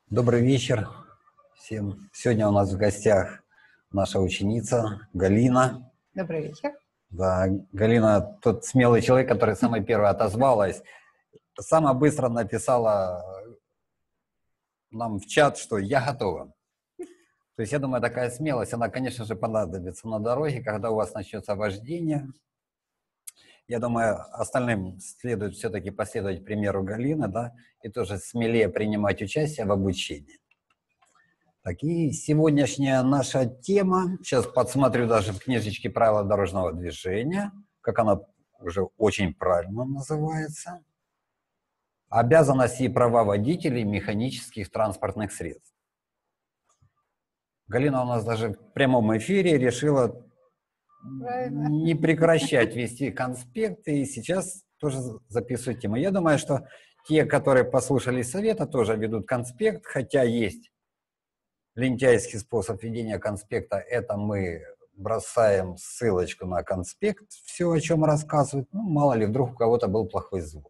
Добрый вечер всем. Сегодня у нас в гостях наша ученица Галина. Добрый вечер. Да, Галина тот смелый человек, который самый первый отозвалась, самая быстро написала нам в чат, что я готова. То есть я думаю, такая смелость, она, конечно же, понадобится на дороге, когда у вас начнется вождение. Я думаю, остальным следует все-таки последовать примеру Галины, да, и тоже смелее принимать участие в обучении. Так, и сегодняшняя наша тема, сейчас подсмотрю даже в книжечке «Правила дорожного движения», как она уже очень правильно называется, «Обязанности и права водителей механических транспортных средств». Галина у нас даже в прямом эфире решила не прекращать вести конспекты, и сейчас тоже записывает тему. Я думаю, что те, которые послушали совета, тоже ведут конспект, хотя есть лентяйский способ ведения конспекта – это мы бросаем ссылочку на конспект, все, о чем рассказывают. Ну, мало ли, вдруг у кого-то был плохой звук.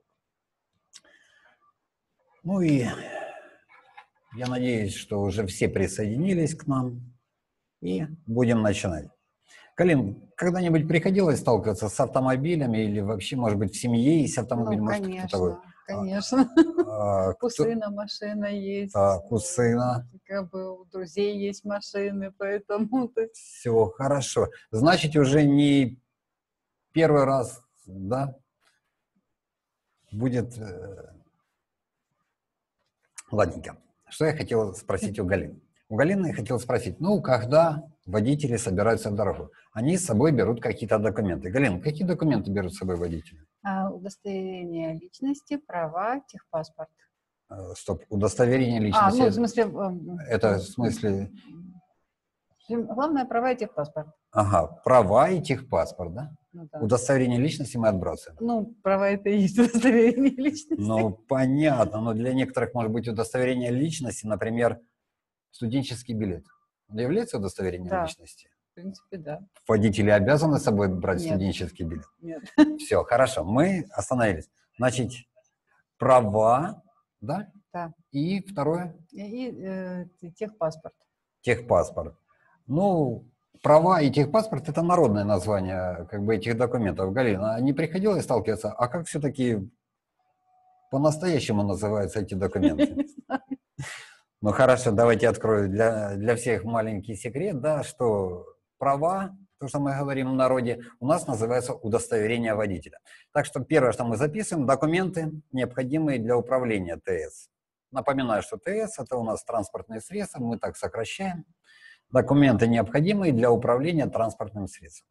Ну и я надеюсь, что уже все присоединились к нам, и будем начинать. Галин, когда-нибудь приходилось сталкиваться с автомобилями или вообще, может быть, в семье есть автомобиль? Ну, может, конечно, конечно. У сына машина есть. Так, у сына. Как бы у друзей есть машины, поэтому... Все хорошо. Значит, уже не первый раз, да, будет... Ладненько. Что я хотел спросить у Галины? У Галины я хотел спросить, ну, когда водители собираются в дорогу, они с собой берут какие-то документы. Галина, какие документы берут с собой водители? Удостоверение личности, права, техпаспорт. Стоп, удостоверение личности. Ну, в смысле... Это в смысле... Главное, права и техпаспорт. Ага, права и техпаспорт, да? Ну, да. Удостоверение личности мы отбрасываем. Ну, права это и есть удостоверение личности. Ну, понятно, но для некоторых может быть удостоверение личности, например, студенческий билет. Он является удостоверением личности? В принципе, да. Водители обязаны с собой брать Нет. студенческий билет? Нет. Все, хорошо, мы остановились. Значит, права, да? Да. И второе? И техпаспорт. Техпаспорт. Ну, права и техпаспорт – это народное название как бы этих документов. Галина, не приходилось сталкиваться? А как все-таки по-настоящему называются эти документы? Ну хорошо, давайте открою для всех маленький секрет, да, что права, то, что мы говорим в народе, у нас называется удостоверение водителя. Так что первое, что мы записываем, документы, необходимые для управления ТС. Напоминаю, что ТС – это у нас транспортные средства, мы так сокращаем. Документы, необходимые для управления транспортным средством.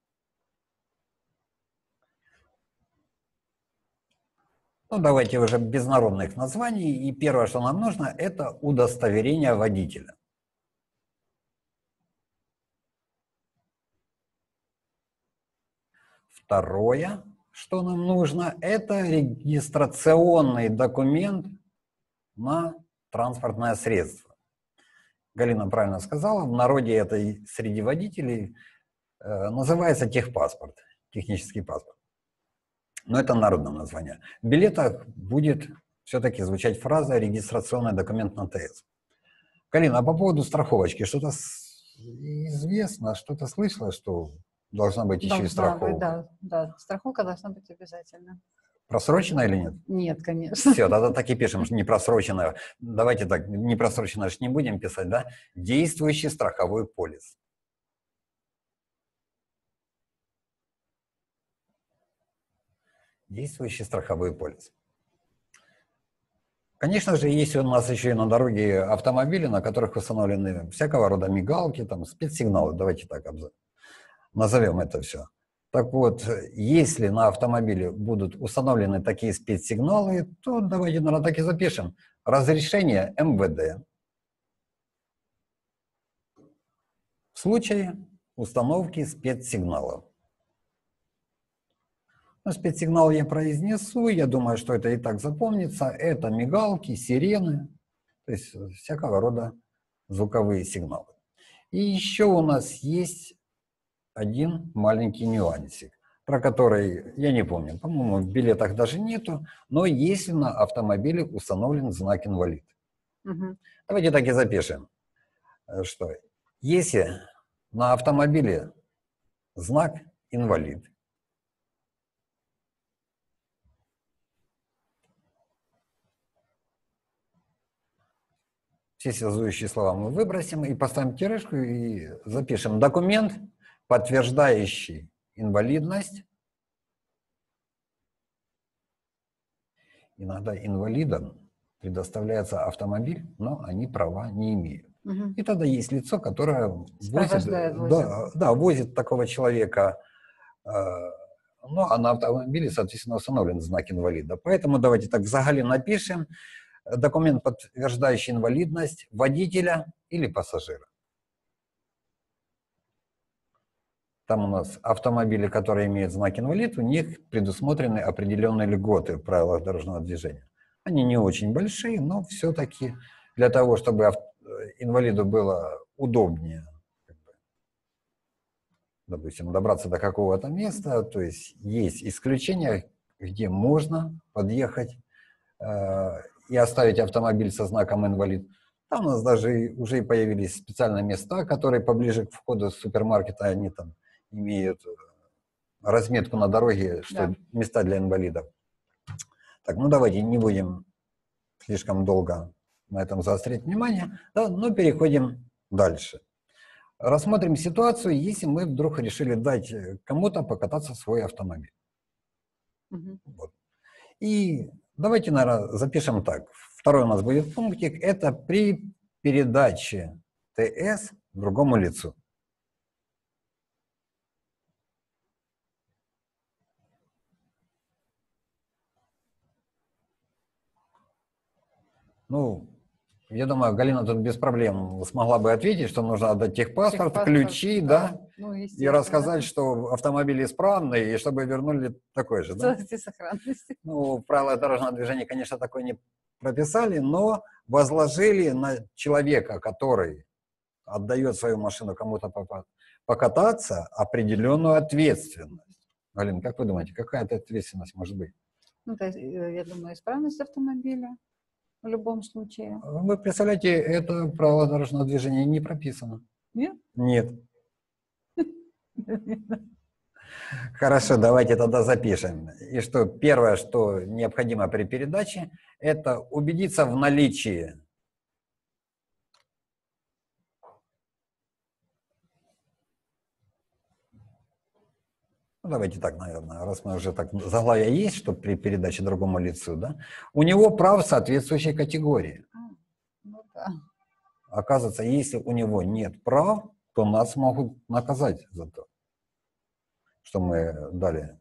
Ну, давайте уже без народных названий. И первое, что нам нужно, это удостоверение водителя. Второе, что нам нужно, это регистрационный документ на транспортное средство. Галина правильно сказала, в народе это среди водителей называется техпаспорт, технический паспорт. Но это народное название. В билетах будет все-таки звучать фраза «регистрационный документ на ТС». Галина, а по поводу страховочки, что-то известно, что-то слышала, что должна быть еще и страховка? Да, страховка должна быть обязательно. Просроченная или нет? Нет, конечно. Все, тогда так и пишем, что не просроченная. Давайте так, не просроченная не будем писать, да? Действующий страховой полис. Действующий страховой полис. Конечно же, есть у нас еще и на дороге автомобили, на которых установлены всякого рода мигалки, там, спецсигналы, давайте так назовем это все. Так вот, если на автомобиле будут установлены такие спецсигналы, то давайте, наверное, так и запишем. Разрешение МВД в случае установки спецсигналов. Ну, спецсигнал я произнесу, я думаю, что это и так запомнится. Это мигалки, сирены, то есть всякого рода звуковые сигналы. И еще у нас есть один маленький нюансик, про который я не помню, по-моему, в билетах даже нету, но если на автомобиле установлен знак инвалид. Мгм. Давайте так и запишем, что если на автомобиле знак «инвалид», все связующие слова мы выбросим и поставим тирешку и запишем документ, подтверждающий инвалидность. Иногда инвалидам предоставляется автомобиль, но они права не имеют. Мгм. И тогда есть лицо, которое возит, Сопровождает, да, возит такого человека, ну, а на автомобиле, соответственно, установлен знак инвалида. Поэтому давайте так в загале напишем документ, подтверждающий инвалидность водителя или пассажира. Там у нас автомобили, которые имеют знак инвалид, у них предусмотрены определенные льготы в правилах дорожного движения. Они не очень большие, но все-таки для того, чтобы инвалиду было удобнее, допустим, добраться до какого-то места, то есть исключения, где можно подъехать и оставить автомобиль со знаком инвалид. Там у нас даже уже появились специальные места, которые поближе к входу супермаркета, они там имеют разметку на дороге, что Да. места для инвалидов. Так, ну давайте не будем слишком долго на этом заострять внимание, да, но переходим дальше. Рассмотрим ситуацию, если мы вдруг решили дать кому-то покататься в свой автомобиль. Мгм. Вот. И давайте, наверное, запишем так. Второй у нас будет пунктик. Это при передаче ТС другому лицу. Ну, я думаю, Галина тут без проблем смогла бы ответить, что нужно отдать техпаспорт, ключи, да, Ну, и естественно. рассказать, что автомобиль исправный, и чтобы вернули такой же, В да? целости и сохранности. Ну, правила дорожного движения, конечно, такое не прописали, но возложили на человека, который отдает свою машину кому-то покататься, определенную ответственность. Галина, как вы думаете, какая это ответственность может быть? Ну, то есть, я думаю, исправность автомобиля в любом случае. Вы представляете, это правило дорожного движения не прописано. Нет? Нет. Хорошо, давайте тогда запишем. И что первое, что необходимо при передаче, это убедиться в наличии давайте так, наверное, раз мы уже так, заглавие есть, что при передаче другому лицу, да, у него прав соответствующей категории. Ну да. Оказывается, если у него нет прав, то нас могут наказать за то, что мы дали.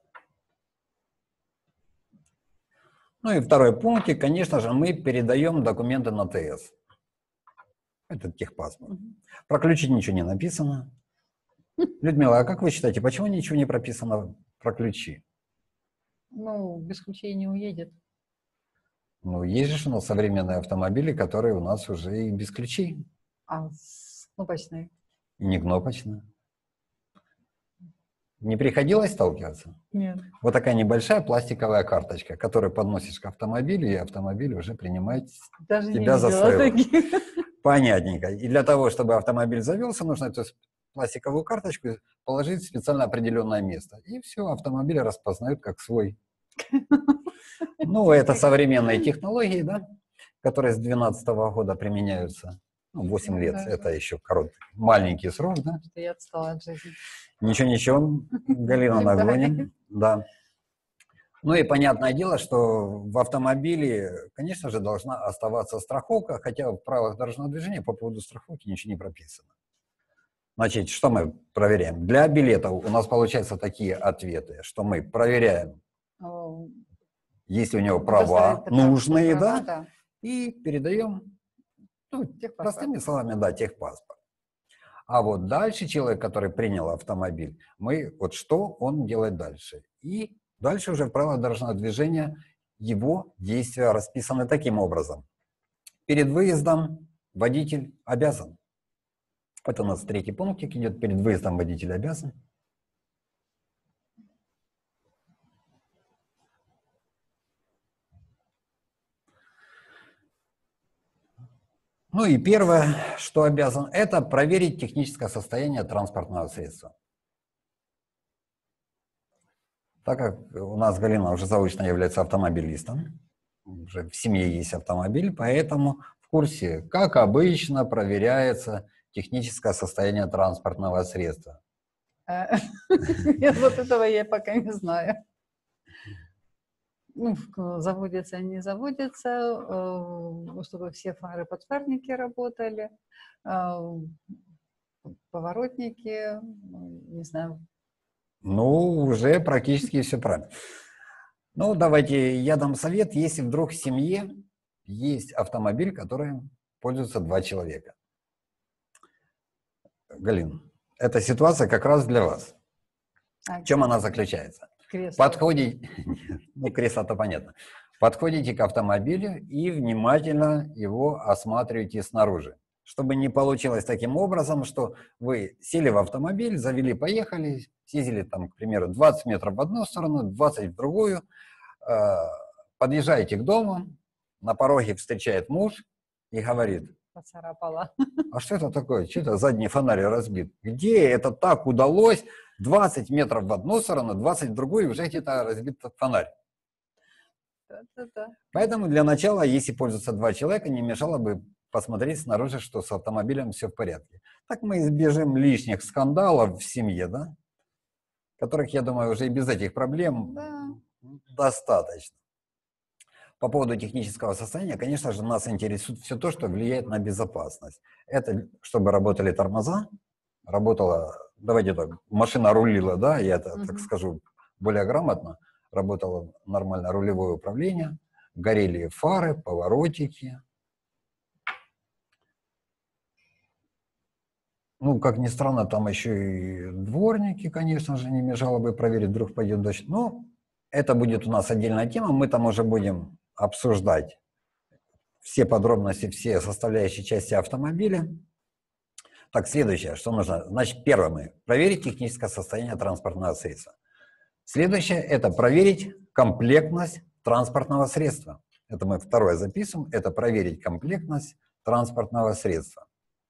Ну и второй пунктик, конечно же, мы передаем документы на ТС. Это техпаспорт. Мгм. Про ключи ничего не написано. Людмила, а как вы считаете, почему ничего не прописано про ключи? Ну, без ключей не уедет. Ну, есть же у нас современные автомобили, которые у нас уже и без ключей, А с кнопочной? и не кнопочные. Не приходилось сталкиваться? Нет. Вот такая небольшая пластиковая карточка, которую подносишь к автомобилю, и автомобиль уже принимает Даже не тебя за видела своего. таких. Понятненько. И для того, чтобы автомобиль завелся, нужно эту пластиковую карточку положить в специально определенное место. И все, автомобиль распознают как свой. Ну, это современные технологии, да, которые с 2012 года применяются. Ну, 8 лет, Да. это еще короткий, маленький срок, да. Что я отстала от жизни. Ничего, Галина, Идем нагоним. Да. Ну и понятное дело, что в автомобиле, конечно же, должна оставаться страховка, хотя в правилах дорожного движения по поводу страховки ничего не прописано. Значит, что мы проверяем? Для билетов у нас получаются такие ответы, что мы проверяем, О, есть ли у него предоставить права нужные, права, да, и передаем, ну, Техпаспорт. простыми словами, да, техпаспорт. А вот дальше человек, который принял автомобиль, вот что он делает дальше. И дальше уже в правилах дорожного движения его действия расписаны таким образом. Перед выездом водитель обязан. Это у нас третий пунктик идет. Перед выездом водитель обязан. Ну и первое, что обязан, это проверить техническое состояние транспортного средства. Так как у нас Галина уже заочно является автомобилистом, уже в семье есть автомобиль, поэтому в курсе, как обычно, проверяется техническое состояние транспортного средства. Вот этого я пока не знаю. Ну, заводится, не заводится, чтобы все фары, подфарники работали, поворотники, не знаю. Ну, уже практически все правильно. Ну, давайте я дам совет, если вдруг в семье есть автомобиль, которым пользуются 2 человека. Галин, эта ситуация как раз для вас. В чем она заключается? Кресло. Подходите, ну, кресло-то понятно. Подходите к автомобилю и внимательно его осматриваете снаружи. Чтобы не получилось таким образом, что вы сели в автомобиль, завели, поехали, съездили там, к примеру, 20 метров в одну сторону, 20 в другую, подъезжаете к дому, на пороге встречает муж и говорит: Поцарапала. а что это такое? Что это задний фонарь разбит? Где это так удалось 20 метров в одну сторону, 20 в другую, и уже где-то разбит фонарь? Да-да-да. Поэтому для начала, если пользуются 2 человека, не мешало бы посмотреть снаружи, что с автомобилем все в порядке. Так мы избежим лишних скандалов в семье, да? Которых, я думаю, уже и без этих проблем достаточно. По поводу технического состояния, конечно же, нас интересует все то, что влияет на безопасность. Это чтобы работали тормоза, работала, давайте так, машина рулила, да, я это так скажу более грамотно, работало нормально рулевое управление, горели фары, поворотики. Ну, как ни странно, там еще и дворники, конечно же, не мешало бы проверить, вдруг пойдет дождь. Но это будет у нас отдельная тема, мы там уже будем обсуждать все подробности, все составляющие части автомобиля. Так, следующее, что нужно? Значит, первое, проверить техническое состояние транспортного средства. Следующее – это проверить комплектность транспортного средства. Это мы второе записываем, это проверить комплектность транспортного средства.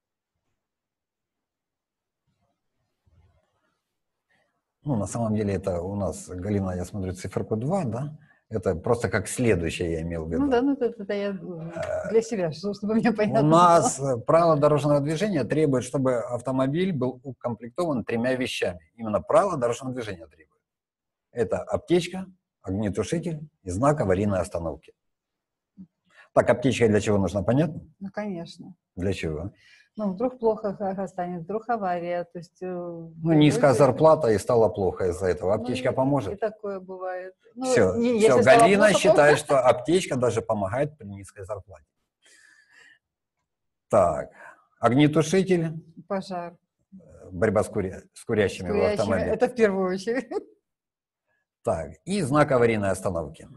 Ну, на самом деле, это у нас, Галина, я смотрю, циферку 2, да? Это просто как следующее я имел в виду. Ну да, ну это я для себя, чтобы мне понятно У нас было. правила дорожного движения требуют, чтобы автомобиль был укомплектован 3 вещами. Именно правила дорожного движения требуют. Это аптечка, огнетушитель и знак аварийной остановки. Так, аптечка для чего нужна, понятно? Ну, конечно. Для чего? Ну, вдруг плохо станет, вдруг авария, то есть... Ну, низкая зарплата и стало плохо из-за этого. Аптечка поможет? И такое бывает. Ну, Все, Галина считает, что аптечка даже помогает при низкой зарплате. Так, огнетушитель. Пожар. Борьба с курящими в автомобиле. Это в первую очередь. Так, и знак аварийной остановки.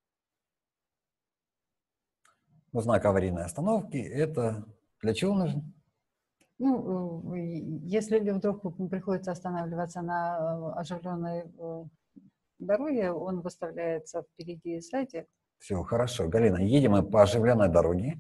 Ну, знак аварийной остановки, это для чего нужен? Ну, если вдруг приходится останавливаться на оживленной дороге, он выставляется впереди и сзади. Все, хорошо. Галина, едем мы по оживленной дороге,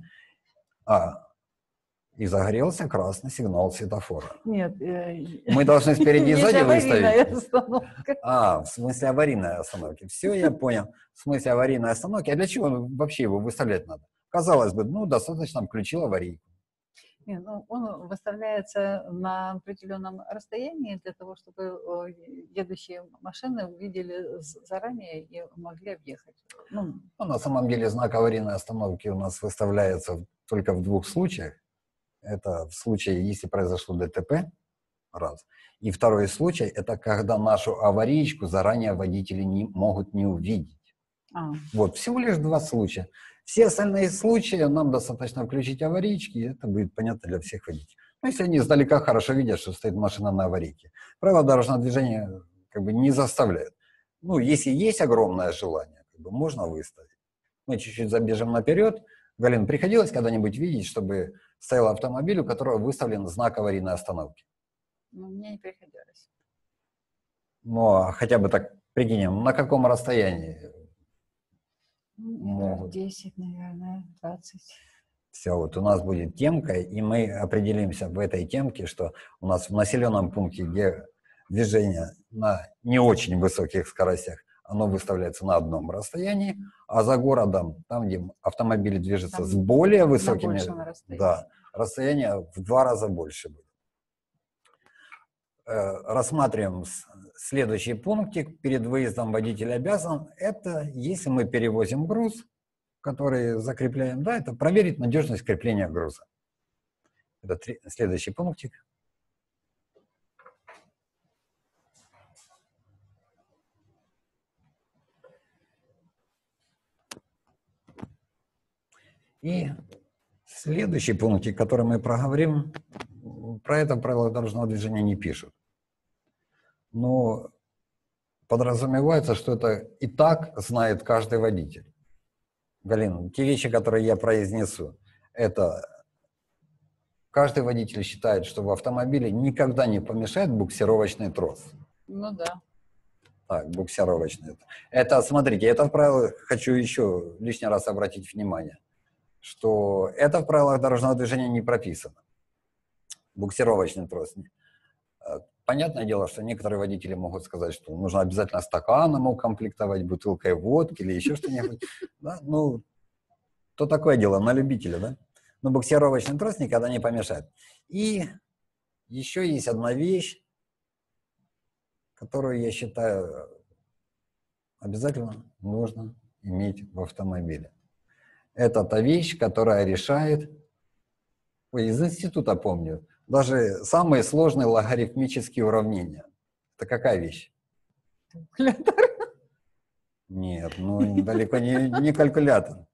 и загорелся красный сигнал светофора. Нет. Мы должны спереди и сзади выставить? Остановка. В смысле аварийной остановки. Все, я понял. В смысле аварийной остановки. А для чего вообще его выставлять надо? Казалось бы, ну, достаточно включил аварийку. Нет, ну, он выставляется на определенном расстоянии для того, чтобы едущие машины увидели заранее и могли объехать. Ну, на самом деле знак аварийной остановки у нас выставляется только в 2 случаях. Это в случае, если произошло ДТП, раз. И второй случай, это когда нашу аварийку заранее водители могут не увидеть. Вот, всего лишь 2 случая. Все остальные случаи нам достаточно включить аварийки, и это будет понятно для всех водителей. Но если они издалека хорошо видят, что стоит машина на аварийке. Правила дорожного движения как бы не заставляют. Ну, если есть огромное желание, как бы можно выставить. Мы чуть-чуть забежим наперед. Галина, приходилось когда-нибудь видеть, чтобы стоял автомобиль, у которого выставлен знак аварийной остановки? Ну, мне не приходилось. Ну, хотя бы так прикинем, на каком расстоянии? Метров 10, наверное, 20. Все, вот у нас будет темка, и мы определимся в этой темке, что у нас в населенном пункте, где движение на не очень высоких скоростях, оно выставляется на одном расстоянии, а за городом, там, где автомобили движутся Там с более на высокими, большем расстоянии. да, расстояние в 2 раза больше будет. Рассматриваем следующий пунктик. Перед выездом водитель обязан, это если мы перевозим груз, который закрепляем, да, это проверить надежность крепления груза. Это следующий пунктик. И следующий пунктик, который мы проговорим, про это правило дорожного движения не пишут. Но подразумевается, что это и так знает каждый водитель. Галина, те вещи, которые я произнесу, это каждый водитель считает, что в автомобиле никогда не помешает буксировочный трос. Ну да. Так, буксировочный. Это, смотрите, это в правилах, хочу еще лишний раз обратить внимание, что это в правилах дорожного движения не прописано. Буксировочный трос. Понятное дело, что некоторые водители могут сказать, что нужно обязательно стаканом укомплектовать, бутылкой водки или еще что-нибудь. Да? Ну, то такое дело, на любителя, да? Но буксировочный трос никогда не помешает. И еще есть одна вещь, которую, я считаю, обязательно нужно иметь в автомобиле. Это та вещь, которая решает, из института помню, даже самые сложные логарифмические уравнения. Это какая вещь? Калькулятор. Нет, ну далеко не калькулятор.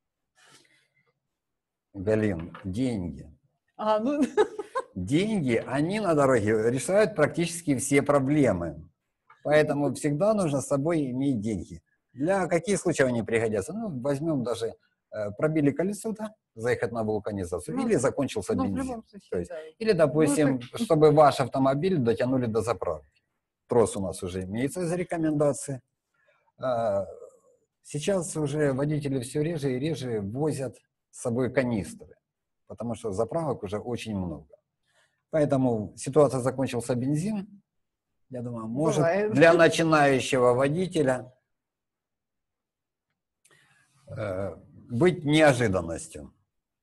Галин, деньги. Ну... Деньги, они на дороге решают практически все проблемы. Поэтому всегда нужно с собой иметь деньги. Для каких случаев они пригодятся? Ну, возьмем даже, пробили колесо, да, заехать на вулканизацию, или закончился бензин. В любом случае, есть, да. Или, допустим, чтобы ваш автомобиль дотянули до заправки. Трос у нас уже имеется из рекомендаций. Сейчас уже водители все реже и реже возят с собой канистры, потому что заправок уже очень много. Поэтому ситуация, закончился бензин, я думаю, может бывает. Для начинающего водителя быть неожиданностью.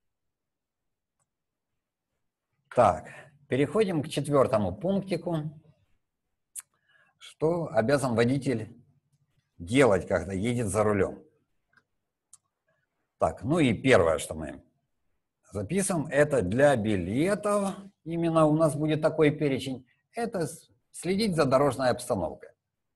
Так, переходим к 4-му пунктику. Что обязан водитель делать, когда едет за рулем? Так, ну и первое, что мы записываем, это для билетов. Именно у нас будет такой перечень. Это следить за дорожной обстановкой.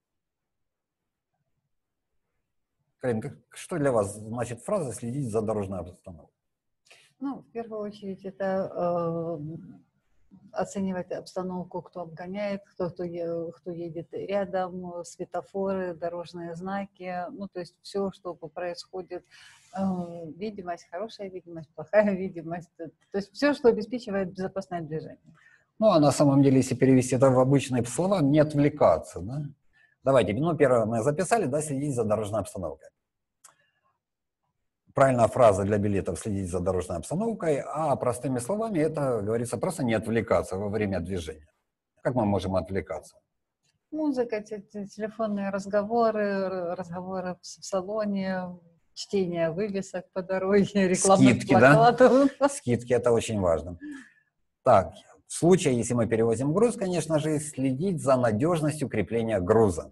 Карин, что для вас значит фраза «следить за дорожной обстановкой»? Ну, в первую очередь, это оценивать обстановку, кто обгоняет, кто едет рядом, светофоры, дорожные знаки, ну, то есть все, что происходит, видимость, хорошая видимость, плохая видимость, то есть все, что обеспечивает безопасное движение. Ну, а на самом деле, если перевести это в обычные слова, не отвлекаться, да? Давайте, ну, первое мы записали, да, следить за дорожной обстановкой. Правильная фраза для билетов — следить за дорожной обстановкой, а простыми словами это говорится просто не отвлекаться во время движения. Как мы можем отвлекаться? Музыка, телефонные разговоры в салоне, чтение вывесок по дороге, рекламных скидки, плакатов. Да? Скидки — это очень важно. Так, в случае, если мы перевозим груз, конечно же, следить за надежностью крепления груза.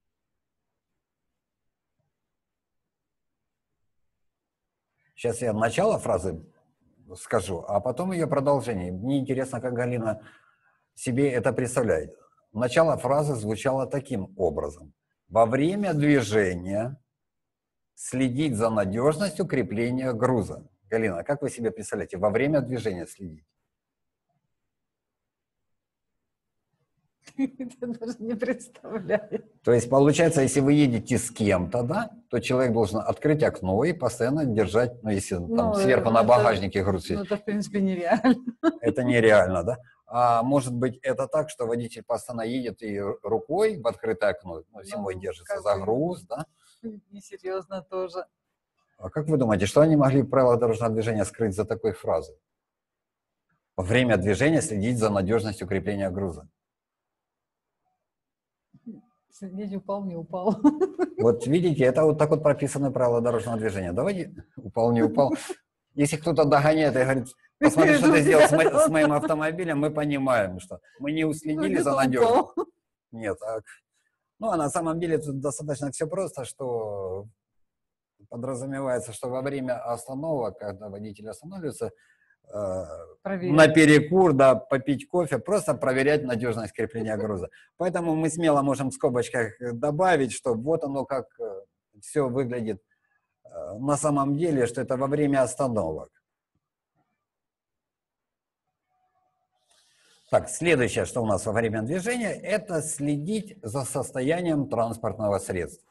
Сейчас я начало фразы скажу, а потом ее продолжение. Мне интересно, как Галина себе это представляет. Начало фразы звучало таким образом. Во время движения следить за надежностью крепления груза. Галина, как вы себе представляете, во время движения следить? Я даже не представляю. То есть, получается, если вы едете с кем-то, да, то человек должен открыть окно и постоянно держать, ну, если там сверху на багажнике груз есть. Ну, это, в принципе, нереально. Это нереально, да? А может быть, это так, что водитель постоянно едет и рукой в открытое окно, ну, зимой держится за груз, да? Несерьезно тоже. А как вы думаете, что они могли в правилах дорожного движения скрыть за такой фразой? Во время движения следить за надежностью крепления груза. Следить, упал, не упал. Вот видите, это вот так вот прописаны правила дорожного движения. Давайте, упал, не упал. Если кто-то догоняет и говорит, посмотри, что ты сделал с моим автомобилем, мы понимаем, что мы не уследили за надежностью. Нет, ну а на самом деле тут достаточно все просто, что подразумевается, что во время остановок, когда водитель останавливается, на перекур, да, попить кофе, просто проверять надежность крепления груза. Поэтому мы смело можем в скобочках добавить, что вот оно как все выглядит на самом деле, что это во время остановок. Так, следующее, что у нас во время движения, это следить за состоянием транспортного средства.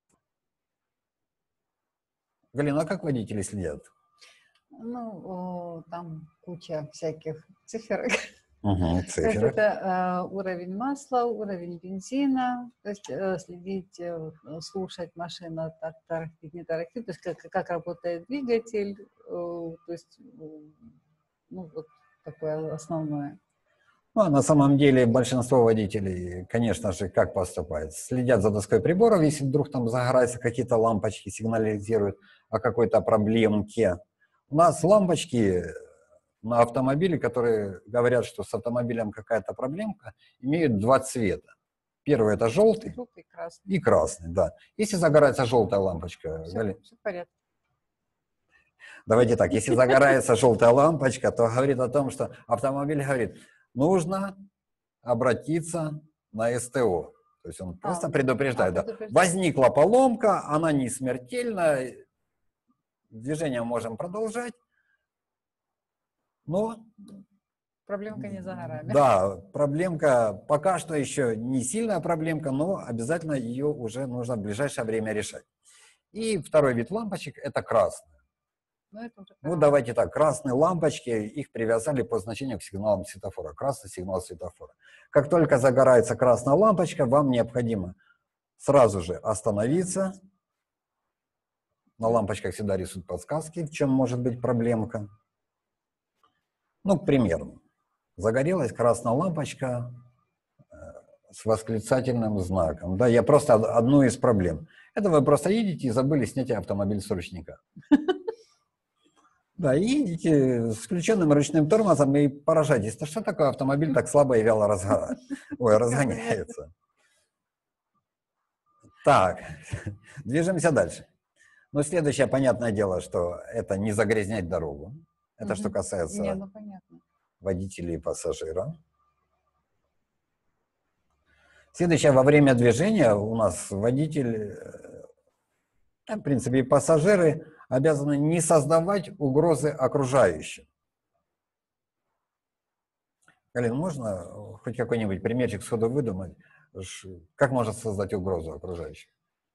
Галина, а как водители следят? Ну, там куча всяких циферок. Угу, циферок. Это уровень масла, уровень бензина, то есть следить, слушать машина, так тарахтит, не тарахтит, то есть как работает двигатель, то есть, ну, вот такое основное. Ну, а на самом деле большинство водителей, конечно же, как поступают? Следят за доской приборов, если вдруг там загораются какие-то лампочки, сигнализируют о какой-то проблемке. У нас лампочки на автомобиле, которые говорят, что с автомобилем какая-то проблемка, имеют два цвета. Первый – это желтый и красный, да. Если загорается желтая лампочка, все в порядке. Давайте так, если загорается желтая лампочка, то говорит о том, что автомобиль говорит, нужно обратиться на СТО. То есть он просто предупреждает, да. Возникла поломка, она не смертельна, движение можем продолжать, но... Проблемка не за горами. Да, проблемка пока что еще не сильная проблемка, но обязательно ее уже нужно в ближайшее время решать. И второй вид лампочек – это красный. Ну, давайте так, красные лампочки, их привязали по значению к сигналам светофора. Красный сигнал светофора. Как только загорается красная лампочка, вам необходимо сразу же остановиться. На лампочках всегда рисуют подсказки, в чем может быть проблемка. Ну, к примеру, загорелась красная лампочка с восклицательным знаком. Да, я просто одну из проблем. Это вы просто едете и забыли снять автомобиль с ручника. Да, и едете с включенным ручным тормозом и поражаетесь. Да что такое автомобиль так слабо и вяло разгоняется? Так, движемся дальше. Ну, следующее, понятное дело, что это не загрязнять дорогу. Это что касается водителей и пассажира. Следующее, во время движения у нас водитель, в принципе, и пассажиры обязаны не создавать угрозы окружающим. Галина, можно хоть какой-нибудь примерчик сходу выдумать? Как можно создать угрозу окружающим?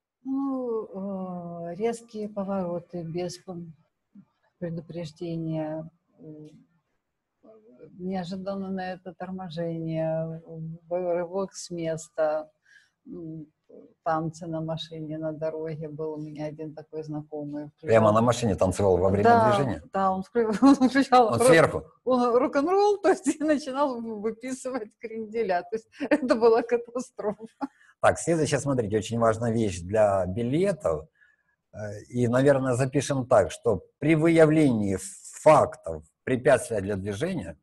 Ну, резкие повороты без предупреждения, неожиданное это торможение, рывок с места, танцы на машине, на дороге. Был у меня один такой знакомый. Прямо на машине танцевал во время движения? Да, он включал... Он сверху? Он рок-н-ролл, то есть и начинал выписывать кренделя. То есть это была катастрофа. Так, следующее, смотрите, очень важная вещь для билетов. И, наверное, запишем так, что при выявлении фактов препятствия для движения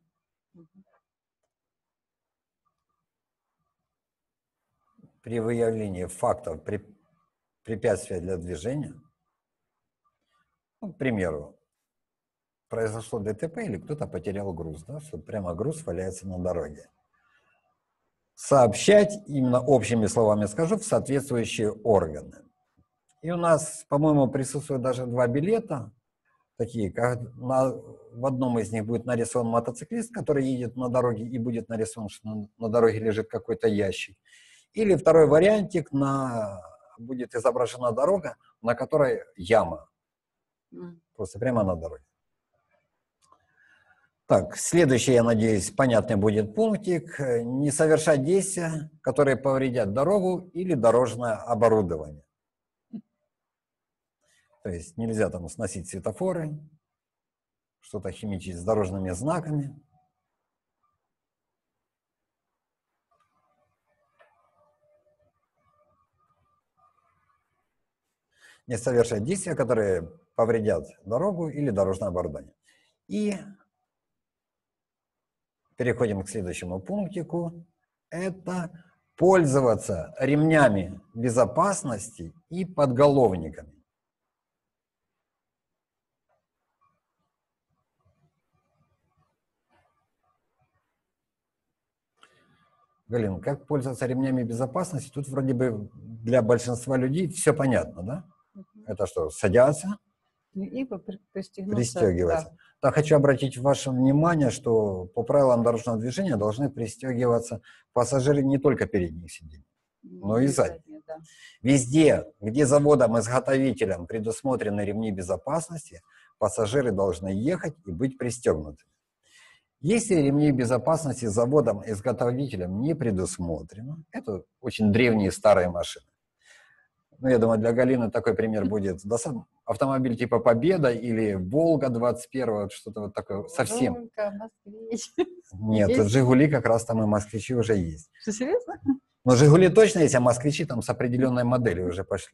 при выявлении фактов препятствия для движения, ну, к примеру, произошло ДТП или кто-то потерял груз, да, что прямо груз валяется на дороге. Сообщать, именно общими словами скажу, в соответствующие органы. И у нас, по-моему, присутствует даже два билета, такие, в одном из них будет нарисован мотоциклист, который едет на дороге, и будет нарисован, что на дороге лежит какой-то ящик. Или второй вариантик, будет изображена дорога, на которой яма. Просто прямо на дороге. Так, следующий, я надеюсь, понятный будет пунктик. Не совершать действия, которые повредят дорогу или дорожное оборудование. То есть нельзя там сносить светофоры, что-то химичить с дорожными знаками. Не совершать действия, которые повредят дорогу или дорожное оборудование. И переходим к следующему пунктику. Это пользоваться ремнями безопасности и подголовниками. Галина, как пользоваться ремнями безопасности? Тут вроде бы для большинства людей все понятно, да? Это что, садятся, И пристегиваться. Да. Да, хочу обратить ваше внимание, что по правилам дорожного движения должны пристегиваться пассажиры не только передних сидений, но и задних. Да. Везде, где заводом-изготовителем предусмотрены ремни безопасности, пассажиры должны ехать и быть пристегнуты. Если ремни безопасности заводом-изготовителем не предусмотрено, это очень древние старые машины. Ну, я думаю, для Галины такой пример будет автомобиль типа «Победа» или «Волга» 21-го, что-то вот такое совсем. Волга, «Москвич». Нет, Есть? «Жигули» как раз там и «Москвичи» уже есть. Что, серьезно? Но «Жигули» точно есть, а «Москвичи» там с определенной моделью уже пошли.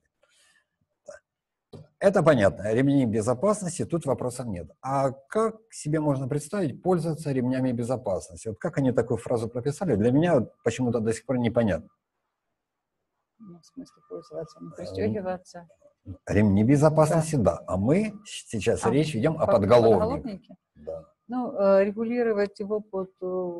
Это понятно. Ремни безопасности, тут вопросов нет. А как себе можно представить пользоваться ремнями безопасности? Вот как они такую фразу прописали, для меня почему-то до сих пор непонятно. Ну, в смысле пользоваться, не пристегиваться. Ремни безопасности, да. А мы сейчас речь ведем о подголовнике. Да. Ну, регулировать его под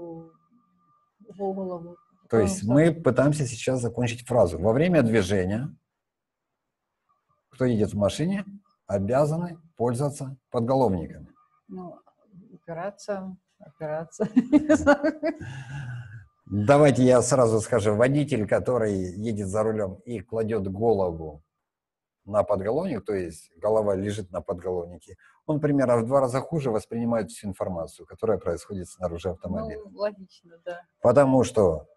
голову. То есть мы пытаемся сейчас закончить фразу. Во время движения, кто едет в машине, обязаны пользоваться подголовниками. Ну, опираться. Давайте я сразу скажу. Водитель, который едет за рулем и кладет голову на подголовник, то есть голова лежит на подголовнике, он примерно в 2 раза хуже воспринимает всю информацию, которая происходит снаружи автомобиля. Ну, логично, да. Потому что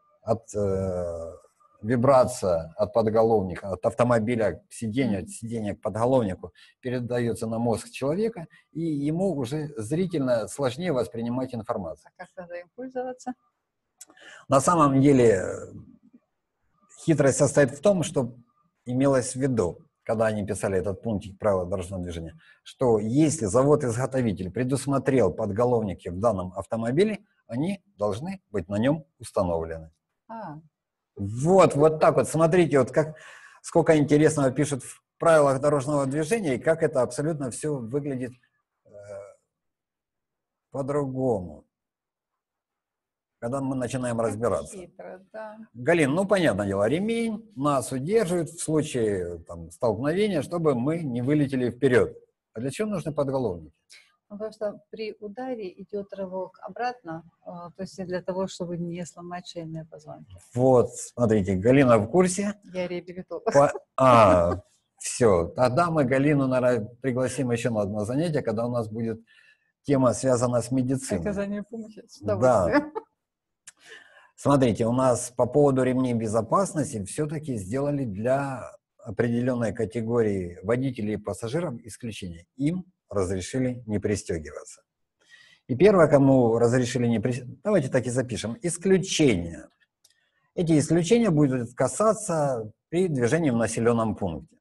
вибрация от подголовника, от автомобиля к сиденью, от сидения к подголовнику передается на мозг человека, и ему уже зрительно сложнее воспринимать информацию. А как тогда им пользоваться? На самом деле хитрость состоит в том, что имелось в виду, когда они писали этот пунктик правил дорожного движения, что если завод-изготовитель предусмотрел подголовники в данном автомобиле, они должны быть на нем установлены. Вот так вот. Смотрите, вот сколько интересного пишут в правилах дорожного движения, и как это абсолютно все выглядит по-другому, когда мы начинаем разбираться. Хитро, да. Галин, ну, понятное дело, ремень нас удерживает в случае столкновения, чтобы мы не вылетели вперед. А для чего нужны подголовники? Потому что при ударе идет рывок обратно, то есть для того, чтобы не сломать шейные позвонки. Вот, смотрите, Галина в курсе. Я реабилитолог. Все. Тогда мы Галину, наверное, пригласим еще на одно занятие, когда у нас будет тема, связанная с медициной. Оказание помощи. С удовольствием. Да. Смотрите, у нас по поводу ремней безопасности все-таки сделали для определенной категории водителей и пассажиров исключение. Им разрешили не пристегиваться. И первое, кому разрешили не пристегиваться, давайте так и запишем, исключение. Эти исключения будут касаться при движении в населенном пункте.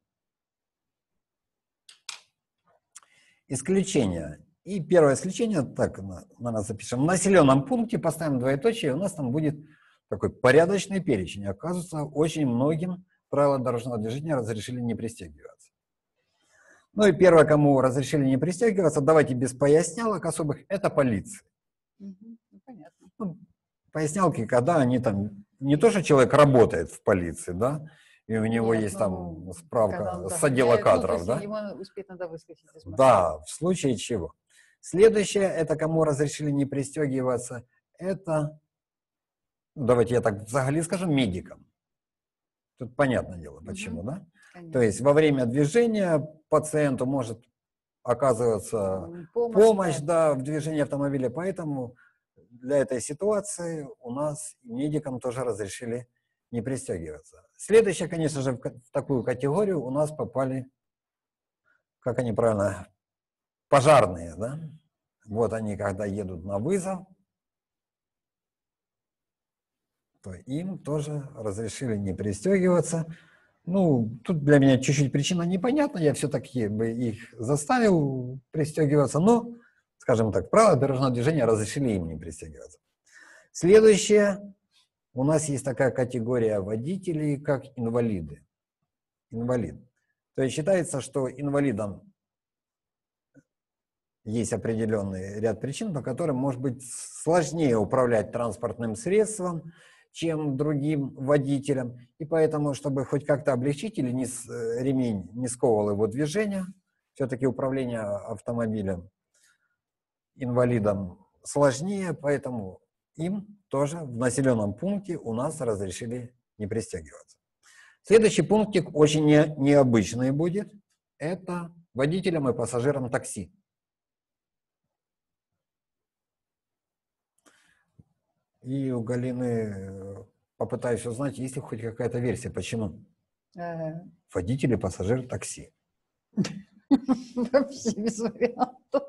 Исключение. И первое исключение, так, наверное, запишем. В населенном пункте поставим двоеточие, и у нас там будет такой порядочный перечень. Оказывается, очень многим правила дорожного движения разрешили не пристегиваться. Ну и первое, кому разрешили не пристегиваться, давайте без пояснялок особых, это полиция. Понятно. Ну, пояснялки, когда они там, не то, что человек работает в полиции, да, и у него есть там справка с отдела кадров, да? Ему успеть надо выскочить из машины. Да, в случае чего. Следующее, это кому разрешили не пристегиваться, это, давайте я так взагалі скажу, медикам. Тут понятное дело, почему, да? Конечно. То есть во время движения пациенту может оказываться помощь да, в движении автомобиля, поэтому для этой ситуации у нас медикам тоже разрешили не пристегиваться. Следующее, конечно же, в такую категорию у нас попали как они правильно, пожарные, да? Вот они, когда едут на вызов, то им тоже разрешили не пристегиваться. Ну, тут для меня чуть-чуть причина непонятна, я все-таки бы их заставил пристегиваться, но, скажем так, правила дорожного движения разрешили им не пристегиваться. Следующее, у нас есть такая категория водителей, как инвалиды. Инвалид. То есть считается, что инвалидам есть определенный ряд причин, по которым может быть сложнее управлять транспортным средством, чем другим водителям. И поэтому, чтобы хоть как-то облегчить или ремень не сковывал его движение, все-таки управление автомобилем инвалидом сложнее, поэтому им тоже в населенном пункте у нас разрешили не пристегиваться. Следующий пунктик очень необычный будет. Это водителям и пассажирам такси. И у Галины попытаюсь узнать, есть ли хоть какая-то версия, почему водители и пассажиры такси. Вообще без вариантов.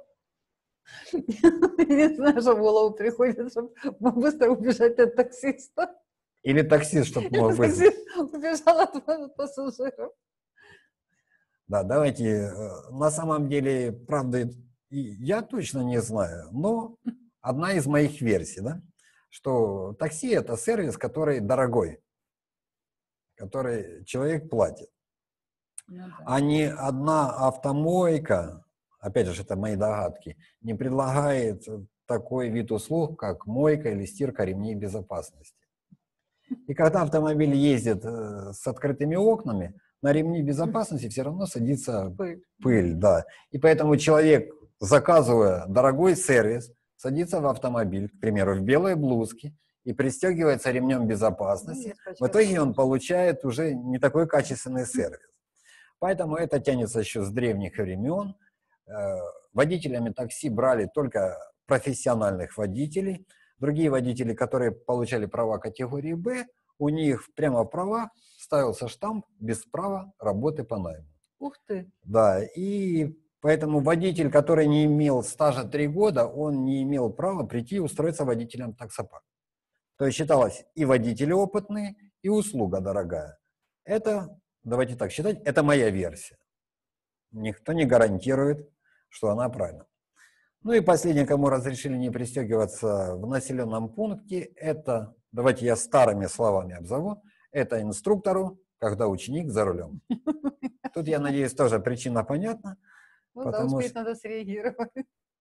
Не знаю, что в голову приходит, чтобы быстро убежать от таксиста. Или таксист, чтобы мог вызвать. Таксист убежал от пассажиров. Да, давайте, на самом деле, правда, я точно не знаю, но одна из моих версий, да, что такси – это сервис, который дорогой, который человек платит. Ну, да. А ни одна автомойка, опять же, это мои догадки, не предлагает такой вид услуг, как мойка или стирка ремней безопасности. И когда автомобиль ездит с открытыми окнами, на ремни безопасности все равно садится пыль, да. И поэтому человек, заказывая дорогой сервис, садится в автомобиль, к примеру, в белой блузке и пристегивается ремнем безопасности. В итоге он получает уже не такой качественный сервис. Поэтому это тянется еще с древних времен. Водителями такси брали только профессиональных водителей. Другие водители, которые получали права категории «Б», у них прямо в правах ставился штамп «без права работы по найму». Ух ты! Да, и поэтому водитель, который не имел стажа 3 года, он не имел права прийти и устроиться водителем таксопарка. То есть считалось и водители опытные, и услуга дорогая. Это, давайте так считать, это моя версия. Никто не гарантирует, что она правильна. Ну и последнее, кому разрешили не пристегиваться в населенном пункте, это, давайте я старыми словами обзову, это инструктору, когда ученик за рулем. Тут, я надеюсь, тоже причина понятна. Ну да, успеть надо среагировать.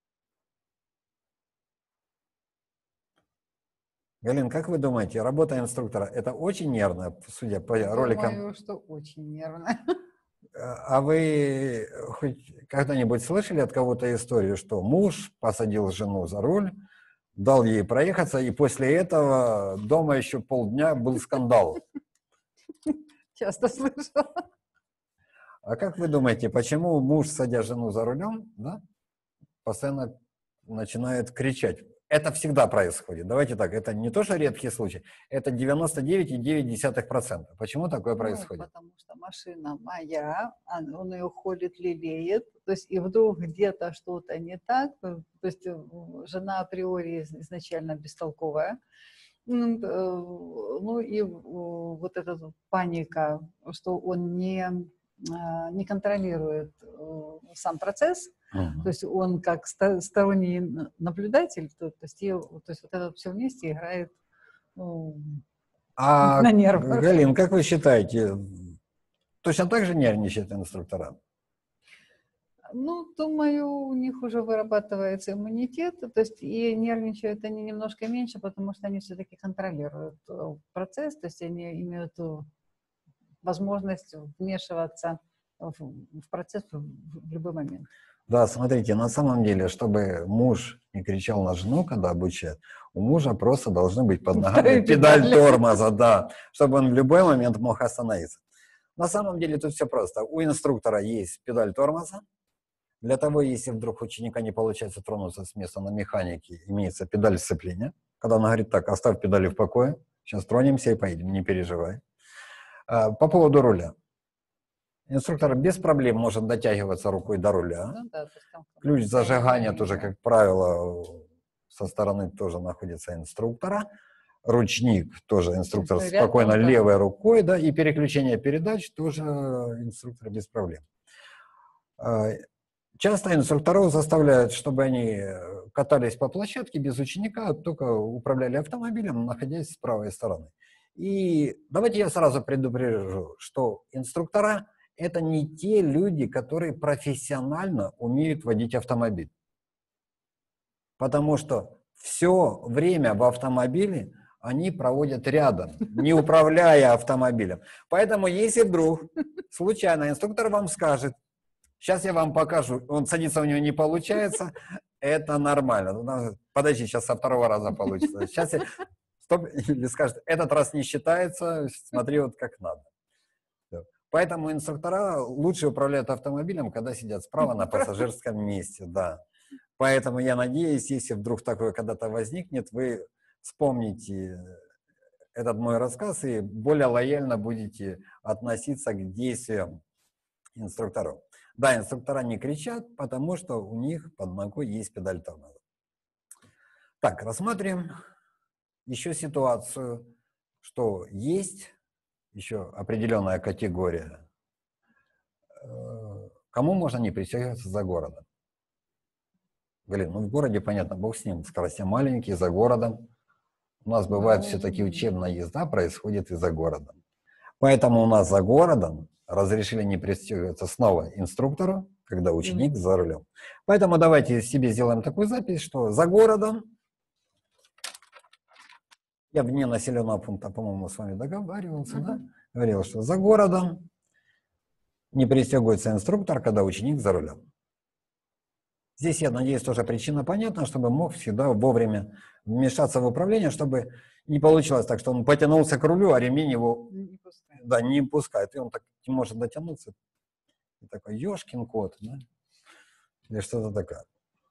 Галин, как вы думаете, работа инструктора – это очень нервно, судя по роликам? Думаю, что очень нервно. А вы хоть когда-нибудь слышали от кого-то историю, что муж посадил жену за руль, дал ей проехаться, и после этого дома еще полдня был скандал? Часто слышала. А как вы думаете, почему муж, садя жену за рулем, да, постоянно начинает кричать? Это всегда происходит. Давайте так, это не то, что редкий случай, это 99,9%. Почему такое происходит? Потому что машина моя, он ее ходит, лелеет, то есть и вдруг где-то что-то не так, то есть жена априори изначально бестолковая, ну и вот эта паника, что он не контролирует сам процесс, то есть он как сторонний наблюдатель, то есть вот это все вместе играет на нервах. Галин, как вы считаете, точно так же нервничают инструктора? Ну, думаю, у них уже вырабатывается иммунитет, то есть и нервничают они немножко меньше, потому что они все-таки контролируют процесс, то есть они имеют возможность вмешиваться в процесс в любой момент. Да, смотрите, на самом деле, чтобы муж не кричал на жену, когда обучает, у мужа просто должны быть под ногами педаль тормоза, да, чтобы он в любой момент мог остановиться. На самом деле тут все просто. У инструктора есть педаль тормоза. Для того, если вдруг ученика не получается тронуться с места на механике, имеется педаль сцепления. Когда он говорит, так, оставь педали в покое, сейчас тронемся и поедем, не переживай. По поводу руля. Инструктор без проблем может дотягиваться рукой до руля. Ну да, то есть там Ключ зажигания состояние, тоже, да. как правило, со стороны тоже находится инструктора. Ручник тоже инструктор Рядом, спокойно да. левой рукой, да, и переключение передач тоже инструктор без проблем. Часто инструкторов заставляют, чтобы они катались по площадке без ученика, только управляли автомобилем, находясь с правой стороны. И давайте я сразу предупрежу, что инструктора – это не те люди, которые профессионально умеют водить автомобиль. Потому что все время в автомобиле они проводят рядом, не управляя автомобилем. Поэтому если вдруг случайно инструктор вам скажет: сейчас я вам покажу, он садится, у него не получается, это нормально. Подожди, сейчас со второго раза получится. Сейчас я... Стоп, или скажет: этот раз не считается, смотри вот как надо. Поэтому инструктора лучше управляют автомобилем, когда сидят справа на пассажирском месте, да. Поэтому я надеюсь, если вдруг такое когда-то возникнет, вы вспомните этот мой рассказ и более лояльно будете относиться к действиям инструкторов. Да, инструктора не кричат, потому что у них под ногой есть педаль тормоза. Так, рассмотрим еще ситуацию, что есть еще определенная категория, кому можно не пристегиваться за городом. Галин, ну в городе, понятно, бог с ним, скорости маленькие, за городом. У нас бывает все-таки учебная езда происходит и за городом. Поэтому у нас за городом разрешили не пристегиваться снова инструктору, когда ученик за рулем. Поэтому давайте себе сделаем такую запись, что за городом, я вне населенного пункта, по-моему, с вами договаривался, да? Говорил, что за городом не пристегивается инструктор, когда ученик за рулем. Здесь, я надеюсь, тоже причина понятна, чтобы мог всегда вовремя вмешаться в управление, чтобы не получилось так, что он потянулся к рулю, а ремень его не пускает. И он так не может дотянуться. И такой: ёшкин кот, да? Или что-то такое.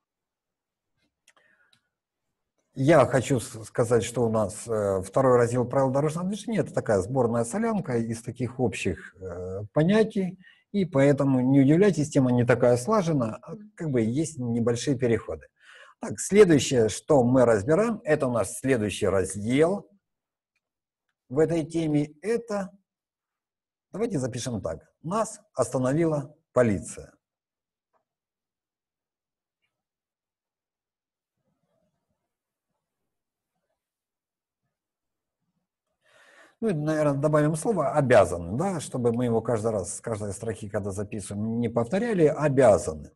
Я хочу сказать, что у нас второй раздел правил дорожного движения – это такая сборная солянка из таких общих понятий, и поэтому не удивляйтесь, тема не такая слажена, а как бы есть небольшие переходы. Так, следующее, что мы разбираем, это у нас следующий раздел в этой теме, это, давайте запишем так: нас остановила полиция. Ну, наверное, добавим слово «обязаны», да, чтобы мы его каждый раз, с каждой строки, когда записываем, не повторяли. Обязаны.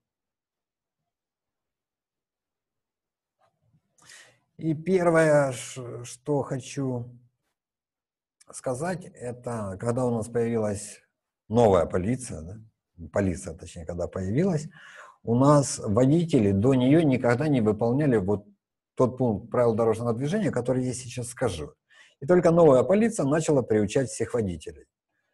И первое, что хочу сказать, это когда у нас появилась новая полиция, да, полиция, точнее, когда появилась, у нас водители до нее никогда не выполняли вот тот пункт правил дорожного движения, который я сейчас скажу. И только новая полиция начала приучать всех водителей.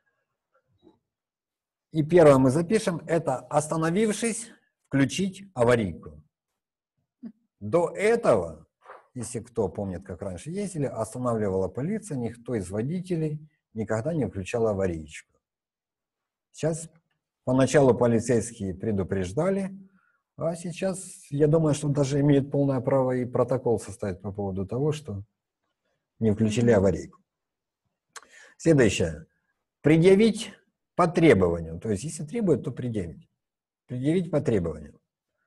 И первое мы запишем – это, остановившись, включить аварийку. До этого, если кто помнит, как раньше ездили, останавливала полиция, никто из водителей никогда не включал аварийку. Сейчас поначалу полицейские предупреждали, а сейчас, я думаю, что даже имеют полное право и протокол составить по поводу того, что не включили аварийку. Следующее. Предъявить по требованию. То есть, если требуют, то предъявить. Предъявить по требованию.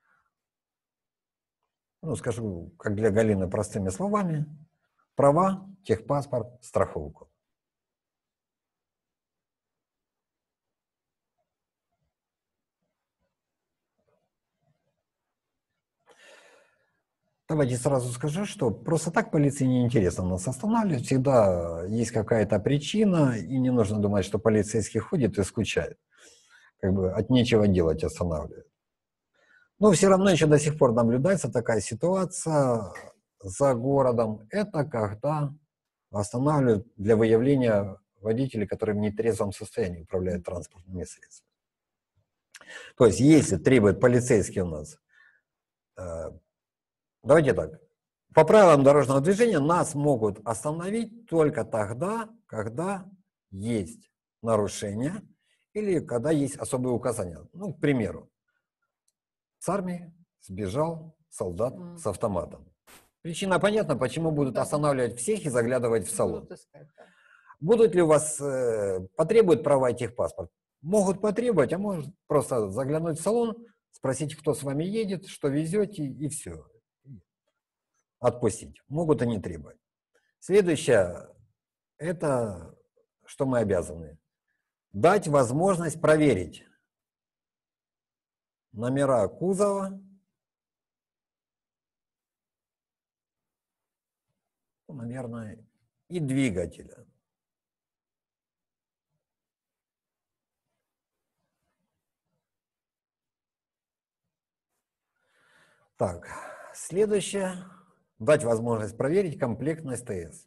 Ну, скажу, как для Галины, простыми словами. Права, техпаспорт, страховку. Давайте сразу скажу, что просто так полиции не интересно нас останавливать. Всегда есть какая-то причина, и не нужно думать, что полицейский ходит и скучает. Как бы от нечего делать останавливает. Но все равно еще до сих пор наблюдается такая ситуация за городом. Это когда останавливают для выявления водителей, которые в нетрезвом состоянии управляют транспортными средствами. То есть, если требует полицейский у нас, давайте так, по правилам дорожного движения нас могут остановить только тогда, когда есть нарушение или когда есть особые указания. Ну, к примеру, с армии сбежал солдат с автоматом. Причина понятна, почему будут останавливать всех и заглядывать в салон. Будут искать, да. Будут ли у вас, потребуют права техпаспорт? Могут потребовать, а может просто заглянуть в салон, спросить, кто с вами едет, что везете, и все. Отпустить. Могут и не требовать. Следующее, это что мы обязаны? Дать возможность проверить номера кузова, наверное, и двигателя. Так, следующее. Дать возможность проверить комплектность ТС.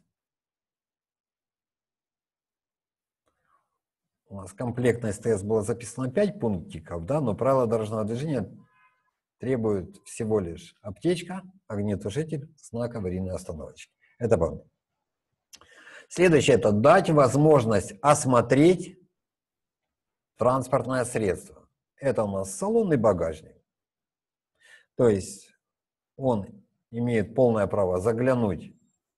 У нас комплектность ТС была записана 5 пунктиков, да, но правила дорожного движения требуют всего лишь аптечка, огнетушитель, знак аварийной остановочки. Это помню. Следующее – это дать возможность осмотреть транспортное средство. Это у нас салон и багажник. То есть он имеет полное право заглянуть.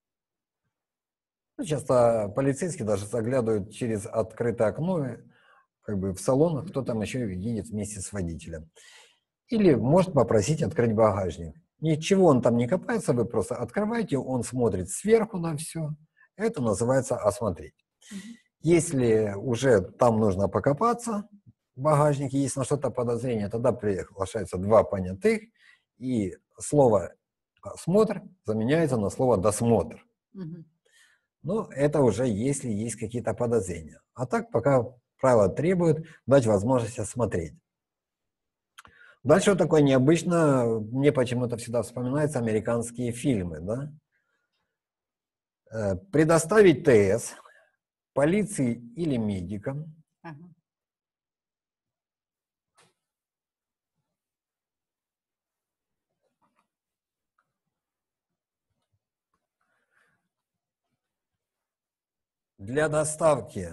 Ну, часто полицейские даже заглядывают через открытое окно, как бы в салон, кто там еще едет вместе с водителем. Или может попросить открыть багажник. Ничего он там не копается, вы просто открываете, он смотрит сверху на все. Это называется осмотреть. Если уже там нужно покопаться в багажнике, есть на что-то подозрение, тогда приглашаются 2 понятых, и слово «осмотр» заменяется на слово «досмотр». Но это уже если есть какие-то подозрения. А так пока правила требуют дать возможность осмотреть. Дальше вот такое необычно, мне почему-то всегда вспоминаются американские фильмы, да? Предоставить ТС полиции или медикам для доставки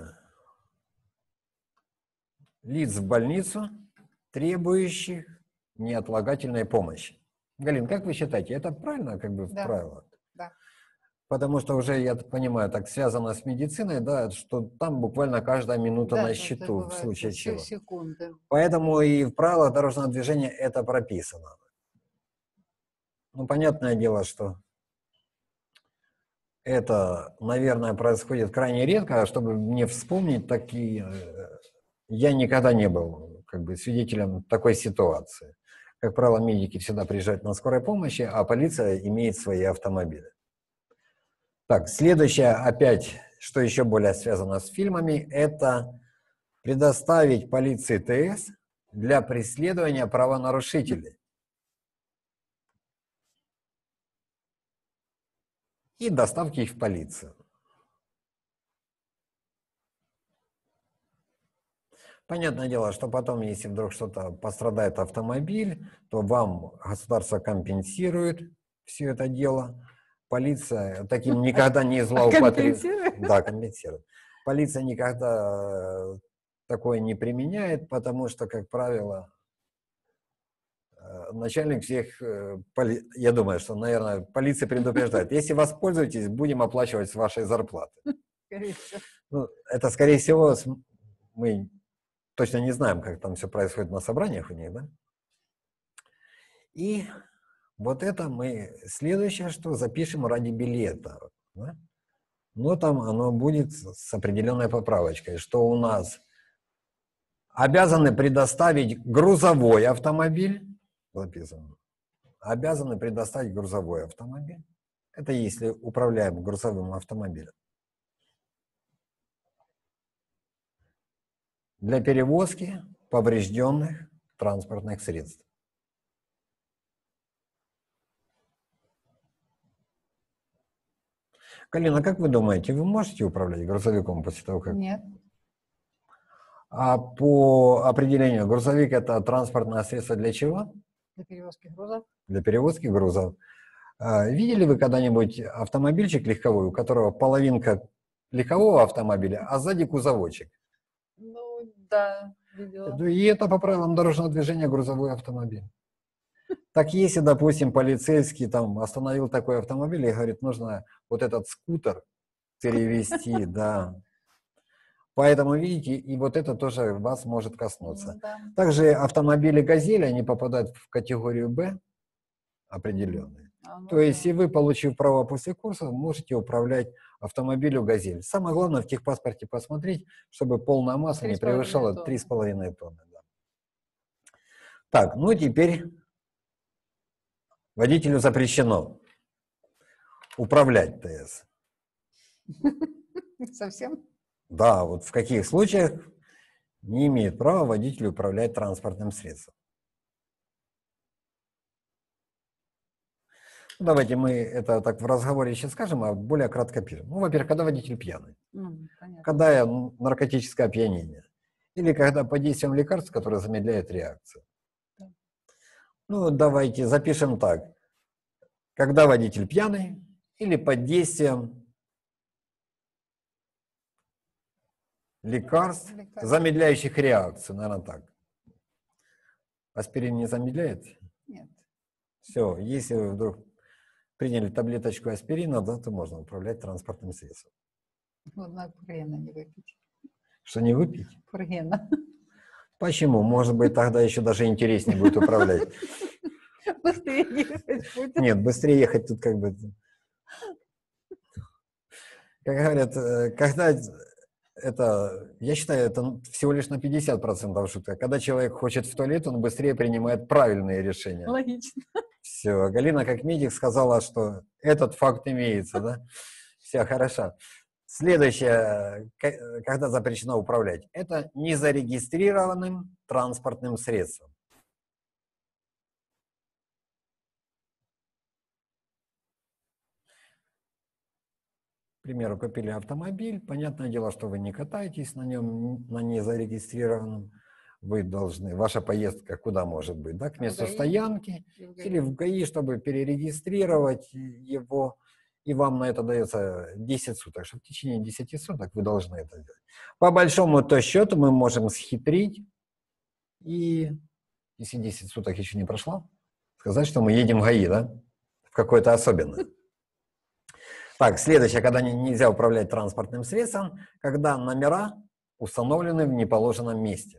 лиц в больницу, требующих неотлагательной помощи. Галин, как вы считаете, это правильно, как бы в правилах? Да. Потому что уже, я понимаю, так связано с медициной, да, что там буквально каждая минута на счету в случае чего. Секунды. Поэтому и в правилах дорожного движения это прописано. Ну, понятное дело, что это, наверное, происходит крайне редко, чтобы мне вспомнить такие... Я никогда не был как бы свидетелем такой ситуации. Как правило, медики всегда приезжают на скорой помощи, а полиция имеет свои автомобили. Так, следующее, опять, что еще более связано с фильмами, это предоставить полиции ТС для преследования правонарушителей. И доставки их в полицию. Понятное дело, что потом, если вдруг что-то пострадает автомобиль, то вам государство компенсирует все это дело. Полиция таким никогда не злоупотребляет. Да, компенсирует. Полиция никогда такое не применяет, потому что, как правило, начальник всех, я думаю, что, наверное, полиция предупреждает, если воспользуетесь, будем оплачивать с вашей зарплаты. Ну, это, скорее всего, мы точно не знаем, как там все происходит на собраниях у них, да? И вот это мы, следующее, что запишем ради билета. Да? Но там оно будет с определенной поправочкой, что у нас обязаны предоставить грузовой автомобиль, записано, обязаны предоставить грузовой автомобиль. Это если управляем грузовым автомобилем. Для перевозки поврежденных транспортных средств. Галина, как вы думаете, вы можете управлять грузовиком после того, как... Нет. А по определению, грузовик – это транспортное средство для чего? Для перевозки грузов. Для перевозки грузов. Видели вы когда-нибудь автомобильчик легковой, у которого половинка легкового автомобиля, а сзади кузовочек? Ну, Да, видела. И это по правилам дорожного движения грузовой автомобиль. Так если, допустим, полицейский там остановил такой автомобиль и говорит, нужно вот этот скутер перевести, да. Поэтому, видите, и вот это тоже вас может коснуться. Да. Также автомобили «Газели», они попадают в категорию «Б» определенные. Ну То есть, да. и вы, получив право после курса, можете управлять автомобилем «Газель». Самое главное в техпаспорте посмотреть, чтобы полная масса не 3,5 превышала тонны. 3,5 тонны. Да. Так, ну теперь водителю запрещено управлять ТС. Совсем? Да, вот в каких случаях не имеет права водитель управлять транспортным средством. Давайте мы это так в разговоре сейчас скажем, а более кратко пишем. Ну, во-первых, когда водитель пьяный, Понятно. когда наркотическое опьянение, или когда под действием лекарств, которые замедляют реакцию. Да. Ну, давайте запишем так. Когда водитель пьяный или под действием лекарств, замедляющих реакцию, наверное, так. Аспирин не замедляет? Нет. Все, если вы вдруг приняли таблеточку аспирина, да, то можно управлять транспортным средством. Главное, пургена не выпить. Что не выпить? Пургена. Почему? Может быть, тогда еще даже интереснее будет управлять. Быстрее ехать будет. Нет, быстрее ехать тут как бы... Как говорят, когда это... Я считаю, это всего лишь на 50% шутка. Когда человек хочет в туалет, он быстрее принимает правильные решения. Логично. Все. Галина, как медик, сказала, что этот факт имеется, да? Все, хорошо. Следующее, когда запрещено управлять, это незарегистрированным транспортным средством. К примеру, купили автомобиль, понятное дело, что вы не катаетесь на нем, на незарегистрированном. Вы должны, ваша поездка куда может быть, да, к месту стоянки или в ГАИ, чтобы перерегистрировать его, и вам на это дается 10 суток, что в течение 10 суток вы должны это сделать. По большому-то счету мы можем схитрить и, если 10 суток еще не прошло, сказать, что мы едем в ГАИ, да, в какое-то особенное. Так, следующее, когда нельзя управлять транспортным средством, когда номера установлены в неположенном месте.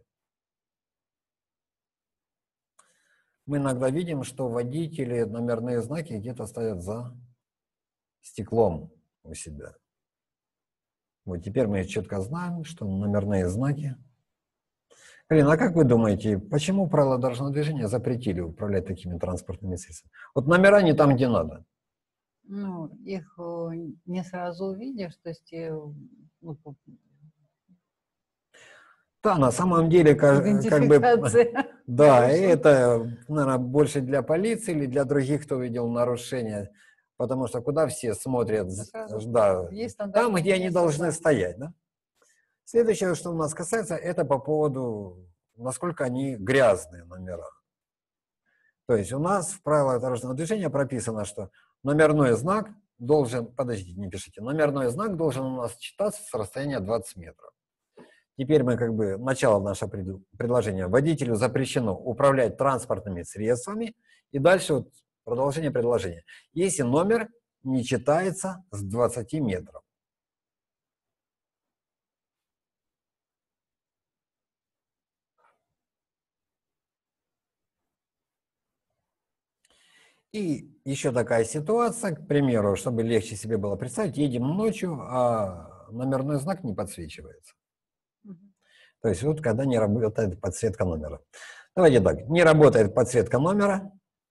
Мы иногда видим, что водители номерные знаки где-то ставят за стеклом у себя. Вот теперь мы четко знаем, что номерные знаки... Галина, а как вы думаете, почему правила дорожного движения запретили управлять такими транспортными средствами? Вот номера не там, где надо. Ну, их не сразу увидишь, то есть... Ну, да, на самом деле, как бы... Да, это, наверное, больше для полиции или для других, кто видел нарушения. Потому что куда все смотрят? Да, там, где они должны стоять. Да? Следующее, что у нас касается, это по поводу, насколько они грязные номера. То есть у нас в правилах дорожного движения прописано, что номерной знак должен, подождите, не пишите, номерной знак должен у нас читаться с расстояния 20 метров. Теперь мы как бы, начало нашего предложения. Водителю запрещено управлять транспортными средствами. И дальше вот продолжение предложения. Если номер не читается с 20 метров. И еще такая ситуация, к примеру, чтобы легче себе было представить, едем ночью, а номерной знак не подсвечивается. То есть вот когда не работает подсветка номера. Давайте так, не работает подсветка номера.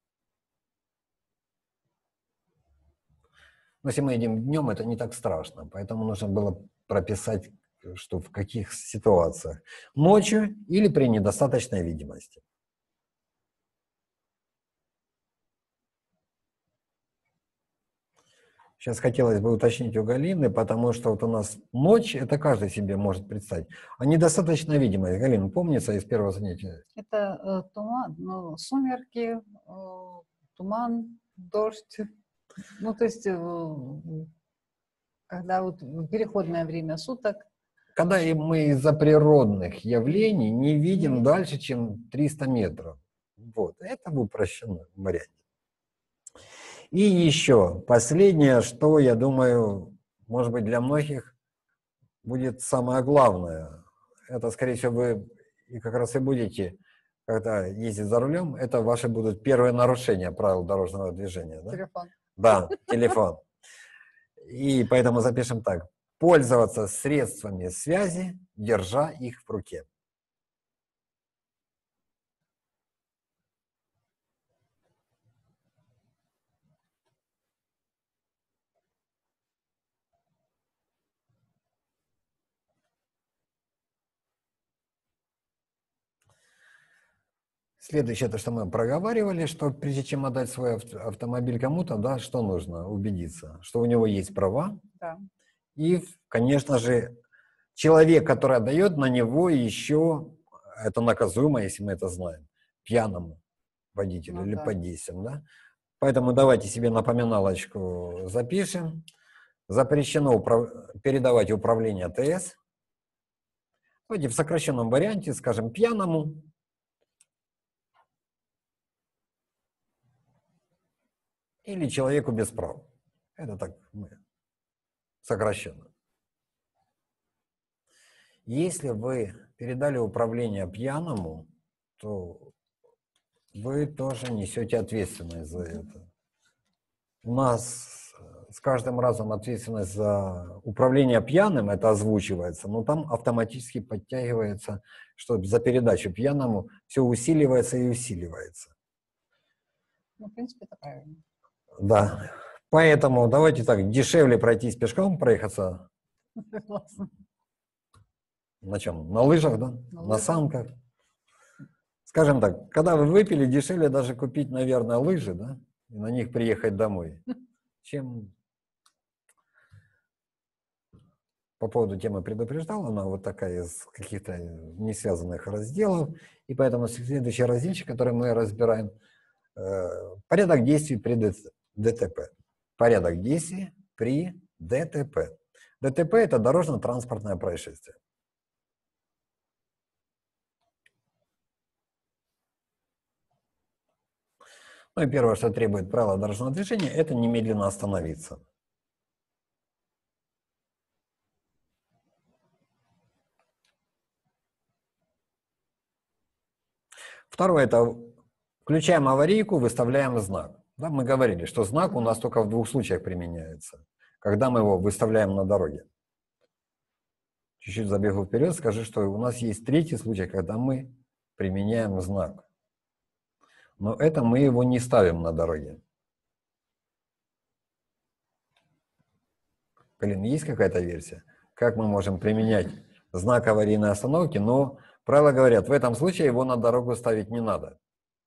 Но если мы едем днем, это не так страшно, поэтому нужно было прописать, что в каких ситуациях. Ночью или при недостаточной видимости. Сейчас хотелось бы уточнить у Галины, потому что вот у нас ночь, это каждый себе может представить. А недостаточная видимость, Галина, помнится из первого занятия? Это туман, ну, сумерки, туман, дождь. Ну, то есть, когда вот в переходное время суток. когда мы из-за природных явлений не видим дальше, чем 300 метров. Вот, это в упрощенном варианте. И еще последнее, что, я думаю, может быть, для многих будет самое главное. Это, скорее всего, вы и как раз и будете, когда ездить за рулем, это ваши будут первые нарушения правил дорожного движения. Да? Телефон. Да, телефон. И поэтому запишем так. Пользоваться средствами связи, держа их в руке. Следующее, то, что мы проговаривали, что прежде чем отдать свой автомобиль кому-то, да, что нужно? Убедиться, что у него есть права. Да. И, конечно же, человек, который отдает, на него еще, это наказуемо, если мы это знаем, пьяному водителю или под действием. Да? Поэтому давайте себе напоминалочку запишем. Запрещено передавать управление ТС. Давайте в сокращенном варианте скажем пьяному. Или человеку без прав. Это так мы сокращенно. Если вы передали управление пьяному, то вы тоже несете ответственность за это. У нас с каждым разом ответственность за управление пьяным, это озвучивается, но там автоматически подтягивается, что за передачу пьяному все усиливается и усиливается. Ну, в принципе, это правильно. Да. Поэтому давайте так, дешевле пройтись пешком, проехаться. Согласна. На чем? На лыжах, да? На лыжах. санках. Скажем так, когда вы выпили, дешевле даже купить, наверное, лыжи, да? И на них приехать домой, чем... По поводу темы предупреждал, она вот такая из каких-то не связанных разделов. И поэтому следующий разделчик, который мы разбираем, порядок действий при ДТП. Порядок действий при ДТП. ДТП – это дорожно-транспортное происшествие. Ну и первое, что требует правила дорожного движения, это немедленно остановиться. Второе – это включаем аварийку, выставляем знак. Да, мы говорили, что знак у нас только в двух случаях применяется, когда мы его выставляем на дороге. Чуть-чуть забегу вперед, скажу, что у нас есть третий случай, когда мы применяем знак. Но это мы его не ставим на дороге. Галина, есть какая-то версия? Как мы можем применять знак аварийной остановки, но правила говорят, в этом случае его на дорогу ставить не надо.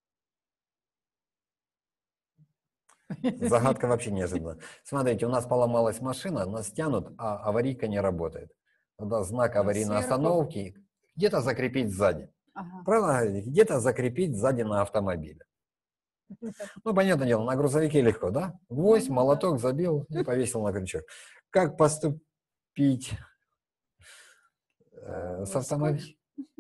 Загадка вообще неожиданная. Смотрите, у нас поломалась машина, нас тянут, а аварийка не работает. Тогда знак аварийной остановки где-то закрепить сзади. Ага. Правильно говорите? Где-то закрепить сзади на автомобиле. Ну, понятное дело, на грузовике легко, да? Гвоздь, молоток забил и повесил на крючок. Как поступить с автомобилем?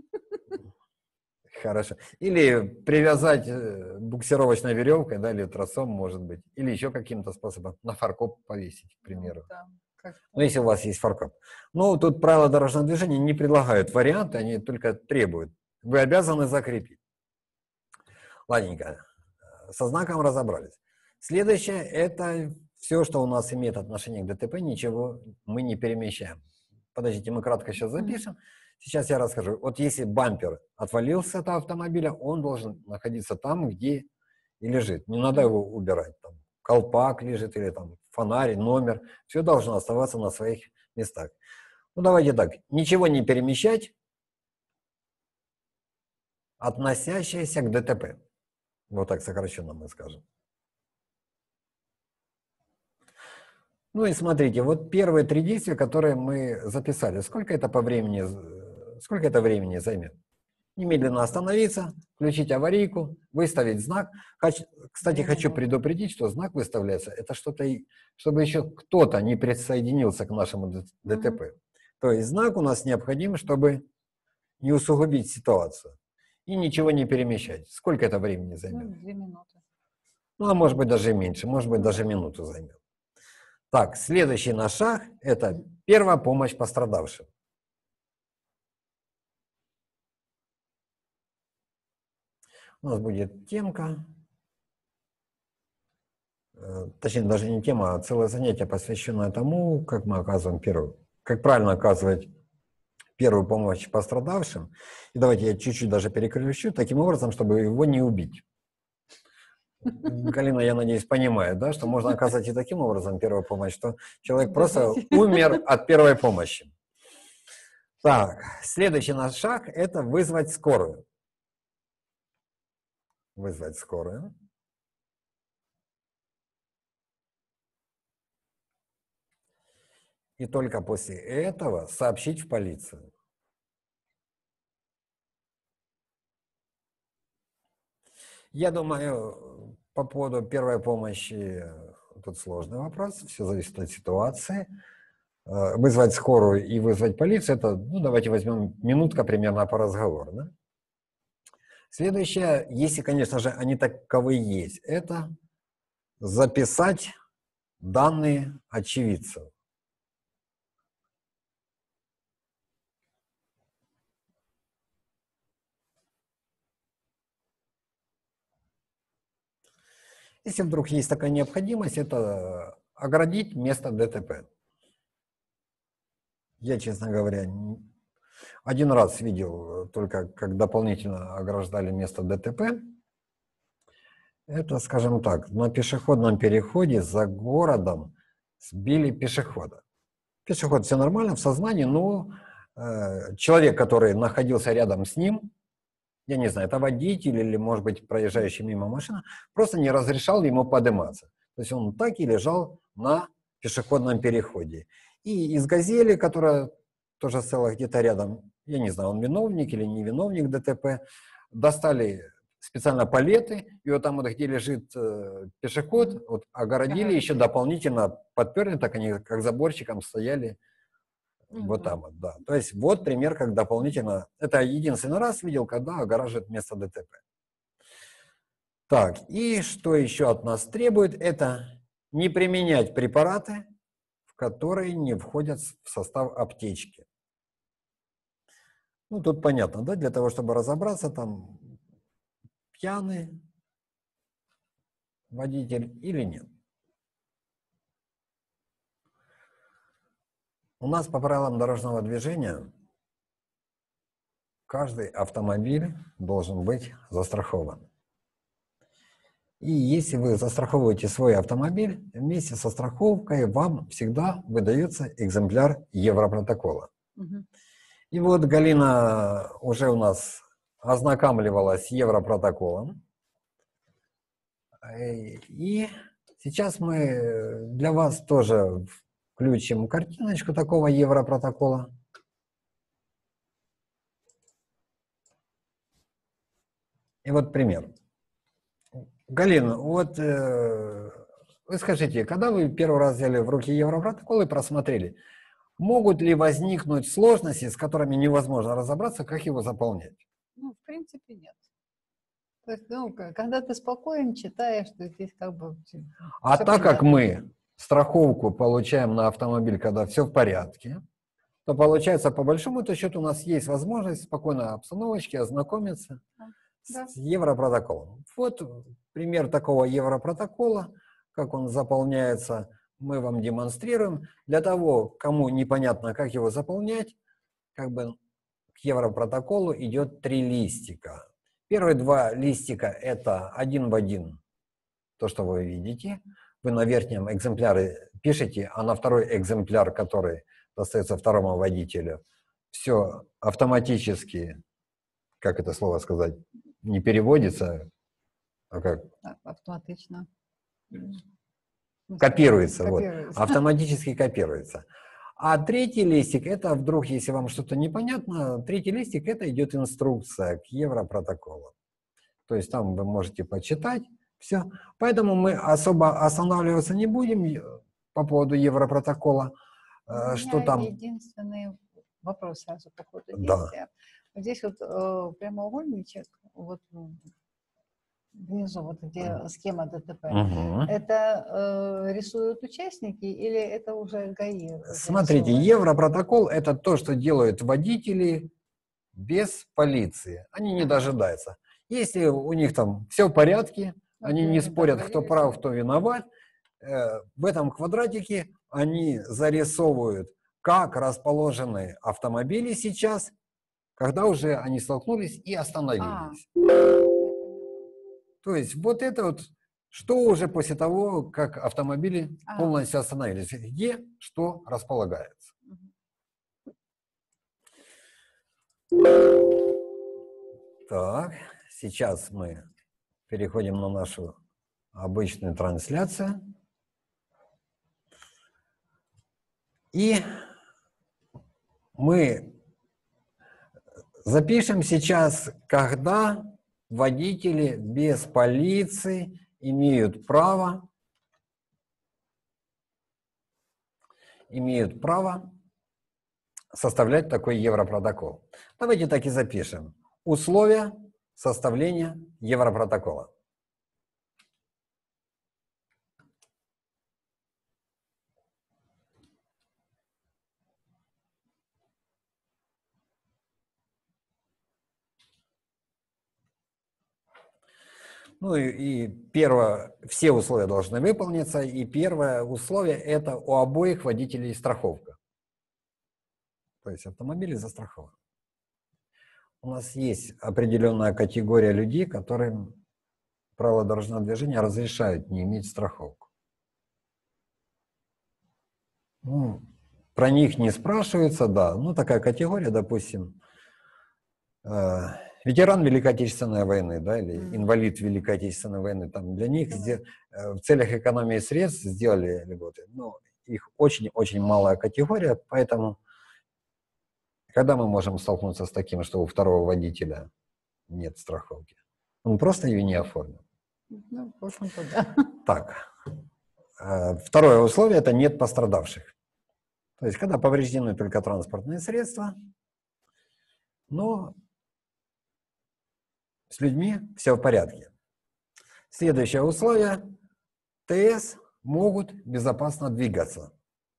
Хорошо. Или привязать буксировочной веревкой, да, или тросом, может быть. Или еще каким-то способом. На фаркоп повесить, к примеру. Ну, если у вас есть фаркоп. Ну, тут правила дорожного движения не предлагают варианты, они только требуют. Вы обязаны закрепить. Ладненько. Со знаком разобрались. Следующее – это все, что у нас имеет отношение к ДТП, ничего мы не перемещаем. Подождите, мы кратко сейчас запишем. Сейчас я расскажу. Вот если бампер отвалился от автомобиля, он должен находиться там, где и лежит. Не надо его убирать. Там колпак лежит или там фонарь, номер. Все должно оставаться на своих местах. Ну, давайте так. Ничего не перемещать, относящееся к ДТП. Вот так сокращенно мы скажем. Ну и смотрите, вот первые три действия, которые мы записали. Сколько это по времени, сколько это времени займет? Немедленно остановиться, включить аварийку, выставить знак. Кстати, хочу предупредить, что знак выставляется, это что-то, чтобы еще кто-то не присоединился к нашему ДТП. То есть знак у нас необходим, чтобы не усугубить ситуацию и ничего не перемещать. Сколько это времени Ну, займет? 2 минуты. Ну, а может быть даже меньше, может быть даже минуту займет. Так, следующий наш шаг – это первая помощь пострадавшим. У нас будет темка, точнее даже не тема, а целое занятие, посвященное тому, как мы оказываем как правильно оказывать первую помощь пострадавшим. И давайте я чуть-чуть даже переключу, таким образом, чтобы его не убить. Галина, я надеюсь, понимает, да, что можно оказать и таким образом первую помощь, что человек просто умер от первой помощи. Так, следующий наш шаг – это вызвать скорую. Вызвать скорую. И только после этого сообщить в полицию. Я думаю, по поводу первой помощи тут сложный вопрос, все зависит от ситуации. Вызвать скорую и вызвать полицию – это, ну, давайте возьмем минутка примерно по разговору. Да? Следующее, если, конечно же, они таковые есть, это записать данные очевидцев. Если вдруг есть такая необходимость, это оградить место ДТП. Я, честно говоря, один раз видел только, как дополнительно ограждали место ДТП. Это, скажем так, на пешеходном переходе за городом сбили пешехода. Пешеход все нормально, в сознании, но человек, который находился рядом с ним, я не знаю, это водитель или, может быть, проезжающий мимо машина, просто не разрешал ему подниматься. То есть он так и лежал на пешеходном переходе. И из «Газели», которая тоже стояла где-то рядом, я не знаю, он виновник или не виновник ДТП, достали специально палеты, и вот там вот, где лежит пешеход, вот огородили, еще дополнительно подперли, так они как заборчиком стояли. Вот там вот, да. То есть вот пример, как дополнительно. Это единственный раз видел, когда огораживают место ДТП. Так, и что еще от нас требует, это не применять препараты, в которые не входят в состав аптечки. Ну, тут понятно, да, для того, чтобы разобраться, там, пьяный водитель или нет. У нас по правилам дорожного движения каждый автомобиль должен быть застрахован. И если вы застраховываете свой автомобиль, вместе со страховкой вам всегда выдается экземпляр Европротокола. И вот Галина уже у нас ознакомливалась с Европротоколом. И сейчас мы для вас тоже включим картиночку такого Европротокола. И вот пример. Галина, вот вы скажите, когда вы первый раз взяли в руки Европротокол и просмотрели, могут ли возникнуть сложности, с которыми невозможно разобраться, как его заполнять? Ну, в принципе, нет. То есть, ну, когда ты спокоен, читаешь, то здесь как бы... А так как мы страховку получаем на автомобиль, когда все в порядке, то получается, по большому-то счету, у нас есть возможность в спокойной обстановочке ознакомиться с Европротоколом. Вот пример такого Европротокола, как он заполняется, мы вам демонстрируем. Для того, кому непонятно, как его заполнять, как бы к Европротоколу идет 3 листика. Первые 2 листика – это один в один то, что вы видите. Вы на верхнем экземпляре пишете, а на второй экземпляр, который достается второму водителю, все автоматически, как это слово сказать, не переводится, а как? Автоматично. Копируется. Вот, автоматически копируется. А 3-й листик, это вдруг, если вам что-то непонятно, 3-й листик, это идет инструкция к Европротоколу. То есть там вы можете почитать, все. Поэтому мы особо останавливаться не будем по поводу Европротокола. Что там? Единственный вопрос сразу по ходу Да. действия. Вот здесь вот прямоугольничек, вот внизу, вот где схема ДТП, это рисуют участники или это уже ГАИ? Смотрите, Европротокол – это то, что делают водители без полиции. Они не дожидаются. Если у них там все в порядке, они не спорят, кто прав, кто виноват, в этом квадратике они зарисовывают, как расположены автомобили сейчас, когда уже они столкнулись и остановились. То есть вот это вот, что уже после того, как автомобили полностью остановились, где что располагается. Так, сейчас мы переходим на нашу обычную трансляцию. И мы запишем сейчас, когда водители без полиции имеют право составлять такой Европротокол. Давайте так и запишем. Условия составления Европротокола. Ну и первое, все условия должны выполниться, и первое условие – это у обоих водителей страховка. То есть автомобили застрахованы. У нас есть определенная категория людей, которым правила дорожного движения разрешают не иметь страховку. Ну, про них не спрашивается, да. Ну, такая категория, допустим, ветеран Великой Отечественной войны, да, или инвалид Великой Отечественной войны, там для них в целях экономии средств сделали льготы. Но их очень-очень малая категория, поэтому когда мы можем столкнуться с таким, что у второго водителя нет страховки? Он просто ее не оформил. Ну, в общем-то, да. Так, второе условие – это нет пострадавших. То есть, когда повреждены только транспортные средства, но с людьми все в порядке. Следующее условие – ТС могут безопасно двигаться.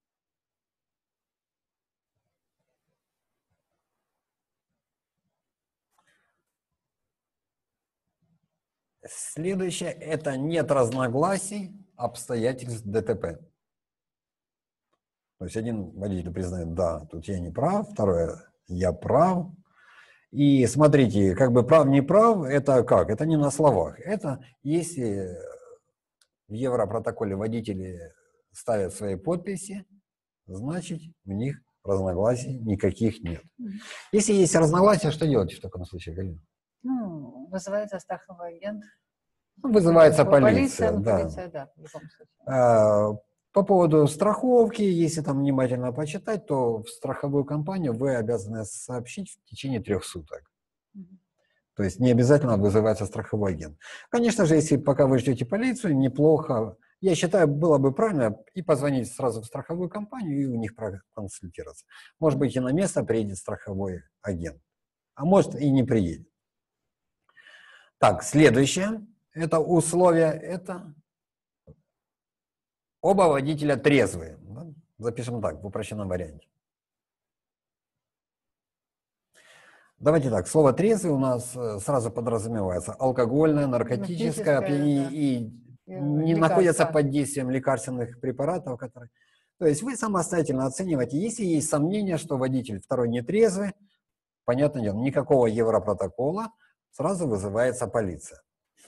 Следующее – это нет разногласий обстоятельств ДТП. То есть один водитель признает, да, тут я не прав, второе, я прав. И смотрите, как бы прав, не прав, это как? Это не на словах. Это если в Европротоколе водители ставят свои подписи, значит, у них разногласий никаких нет. Если есть разногласия, что делать в таком случае, Галина? Ну, вызывается страховой агент. Вызывается полиция, да. Полиция, да, в любом случае. По поводу страховки, если там внимательно почитать, то в страховую компанию вы обязаны сообщить в течение 3 суток. То есть не обязательно вызывается страховой агент. Конечно же, если пока вы ждете полицию, неплохо. Я считаю, было бы правильно и позвонить сразу в страховую компанию и у них проконсультироваться. Может быть, и на место приедет страховой агент, а может и не приедет. Так, следующее. Это условие, это оба водителя трезвые. Да? Запишем так, в упрощенном варианте. Давайте так, слово «трезвый» у нас сразу подразумевается алкогольное, наркотическое опьянение, да. И не находятся под действием лекарственных препаратов, которые... То есть вы самостоятельно оцениваете, если есть сомнение, что водитель второй не трезвый, понятное дело, никакого Европротокола, сразу вызывается полиция.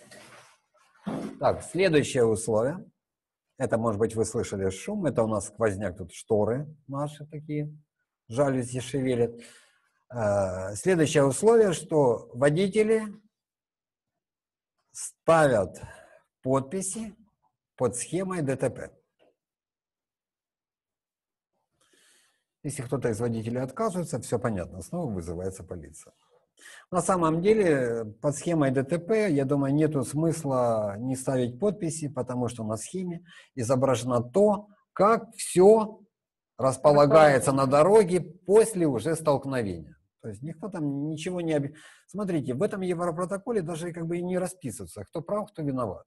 Так, следующее условие. Это, может быть, вы слышали шум. Это у нас сквозняк, тут шторы наши такие, жалюзи шевелят. Следующее условие, что водители ставят подписи под схемой ДТП. Если кто-то из водителей отказывается, все понятно, снова вызывается полиция. На самом деле, под схемой ДТП, я думаю, нету смысла не ставить подписи, потому что на схеме изображено то, как все располагается на дороге после уже столкновения. То есть никто там ничего не... Смотрите, в этом Европротоколе даже как бы и не расписывается, кто прав, кто виноват.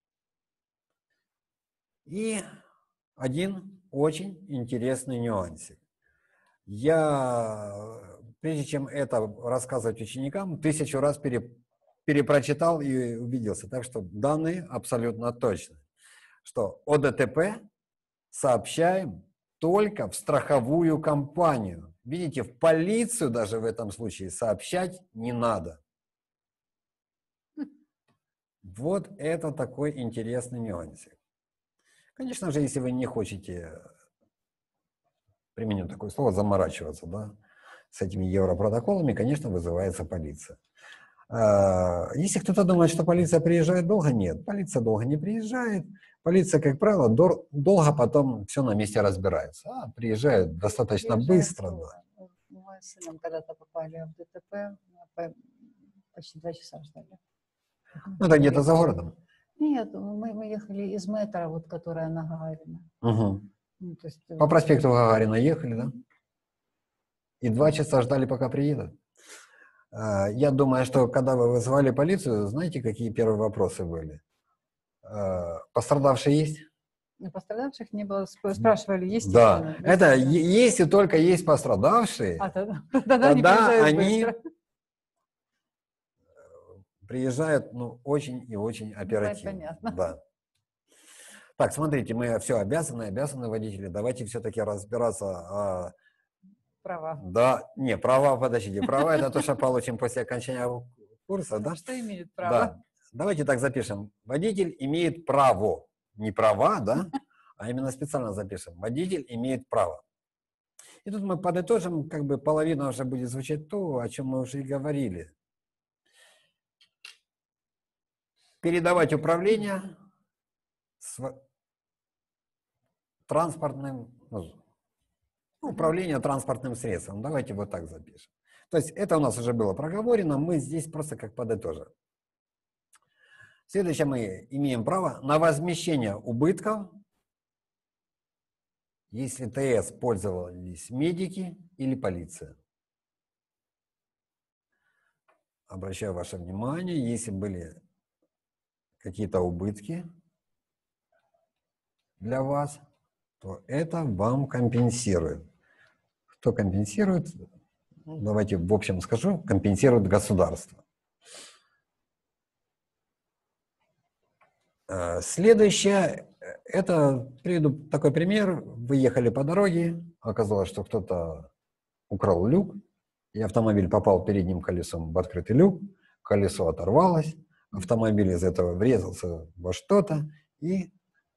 И один очень интересный нюансик. Я, прежде чем это рассказывать ученикам, 1000 раз перепрочитал и убедился. Так что данные абсолютно точны. Что о ДТП сообщаем только в страховую компанию. Видите, в полицию даже в этом случае сообщать не надо. Вот это такой интересный нюансик. Конечно же, если вы не хотите, применю такое слово, заморачиваться, да, с этими европротоколами, конечно, вызывается полиция. Если кто-то думает, что полиция приезжает долго, нет, полиция долго не приезжает. Полиция, как правило, долго потом все на месте разбирается. Приезжает достаточно быстро. Да. Мы с сыном когда-то попали в ДТП, почти 2 часа ждали. Ну, это где-то за городом? Нет, мы ехали из метро, вот, которая на Гагарина. Угу. Ну, то есть, по проспекту Гагарина ехали, да? И 2 часа ждали, пока приедут. Я думаю, что когда вы вызывали полицию, знаете, какие первые вопросы были? Пострадавшие есть? Пострадавших не было, спрашивали, Да, естественно. это если только есть пострадавшие, тогда они приезжают, ну, очень и очень оперативно. Понятно. Да. Так, смотрите, мы все обязаны водители, давайте все-таки разбираться. Права. Да, не, права, подождите, права это то, что получим после окончания курса, да? Что имеет право? Да. Давайте так запишем. Водитель имеет право. Не права, да? А именно специально запишем. Водитель имеет право. И тут мы подытожим, как бы половина уже будет звучать то, о чем мы уже и говорили. Передавать управление транспортным, управление транспортным средством. Давайте вот так запишем. То есть это у нас уже было проговорено, мы здесь просто как подытожим. Следующее, мы имеем право на возмещение убытков, если ТС пользовались медики или полиция. Обращаю ваше внимание, если были какие-то убытки для вас, то это вам компенсирует. Кто компенсирует? Давайте в общем скажу, компенсирует государство. Следующее, это, приведу такой пример. Вы ехали по дороге, оказалось, что кто-то украл люк, и автомобиль попал передним колесом в открытый люк, колесо оторвалось, автомобиль из этого врезался во что-то и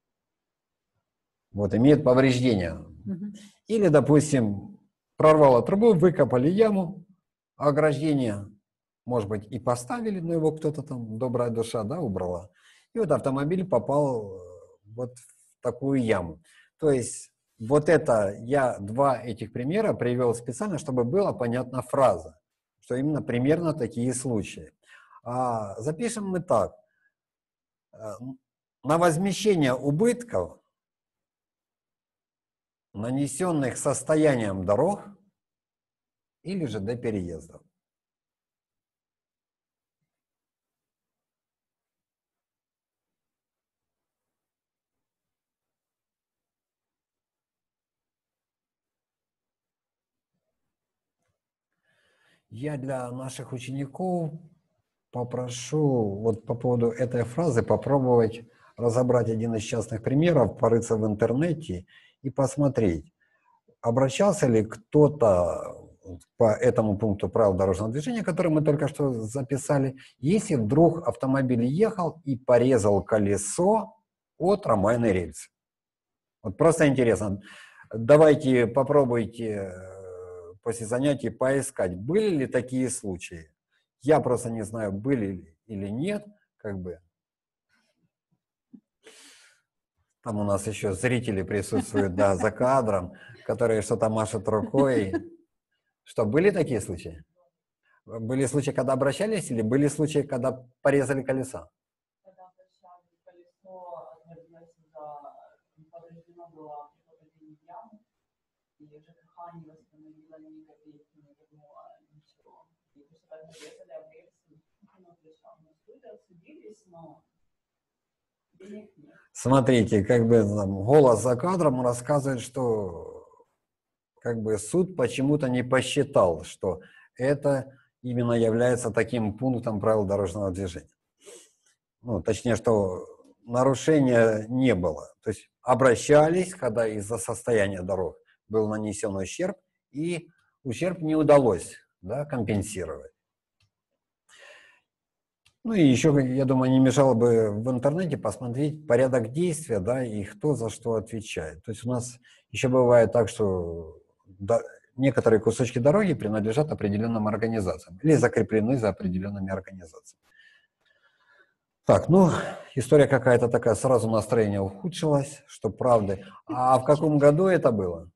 вот имеет повреждения. Или, допустим, прорвало трубу, выкопали яму, ограждение, может быть, и поставили, но его кто-то там, добрая душа, да, убрала. И вот автомобиль попал вот в такую яму. То есть вот это я 2 этих примера привел специально, чтобы была понятна фраза, что именно примерно такие случаи. Запишем мы так. На возмещение убытков, нанесенных состоянием дорог или же до переездов. Я для наших учеников попрошу вот по поводу этой фразы попробовать разобрать один из частных примеров, порыться в интернете и посмотреть, обращался ли кто-то по этому пункту правил дорожного движения, который мы только что записали, если вдруг автомобиль ехал и порезал колесо о трамвайной рельсы. Вот просто интересно. Давайте попробуйте после занятий поискать, были ли такие случаи. Я просто не знаю, были или нет, как бы. Там у нас еще зрители присутствуют, да, за кадром, которые что-то машут рукой. Что, были такие случаи? Были случаи, когда обращались, или были случаи, когда порезали колеса? Когда обращали колесо, повреждено было при попадении в яму. и ЖКХ не восстановила ни копейки, не вернула ничего. И просто так нарезали обрез, он отвечал на суд, осудились, но денег нет. Смотрите, как бы там, голос за кадром рассказывает, что как бы суд почему-то не посчитал, что это именно является таким пунктом правил дорожного движения. Ну, точнее, что нарушения не было. То есть обращались, когда из-за состояния дорог был нанесен ущерб, и ущерб не удалось, да, компенсировать. Ну и еще, я думаю, не мешало бы в интернете посмотреть порядок действия, да, и кто за что отвечает. То есть у нас еще бывает так, что некоторые кусочки дороги принадлежат определенным организациям или закреплены за определенными организациями. Так, ну, история какая-то такая, сразу настроение ухудшилось, что правда. А в каком году это было?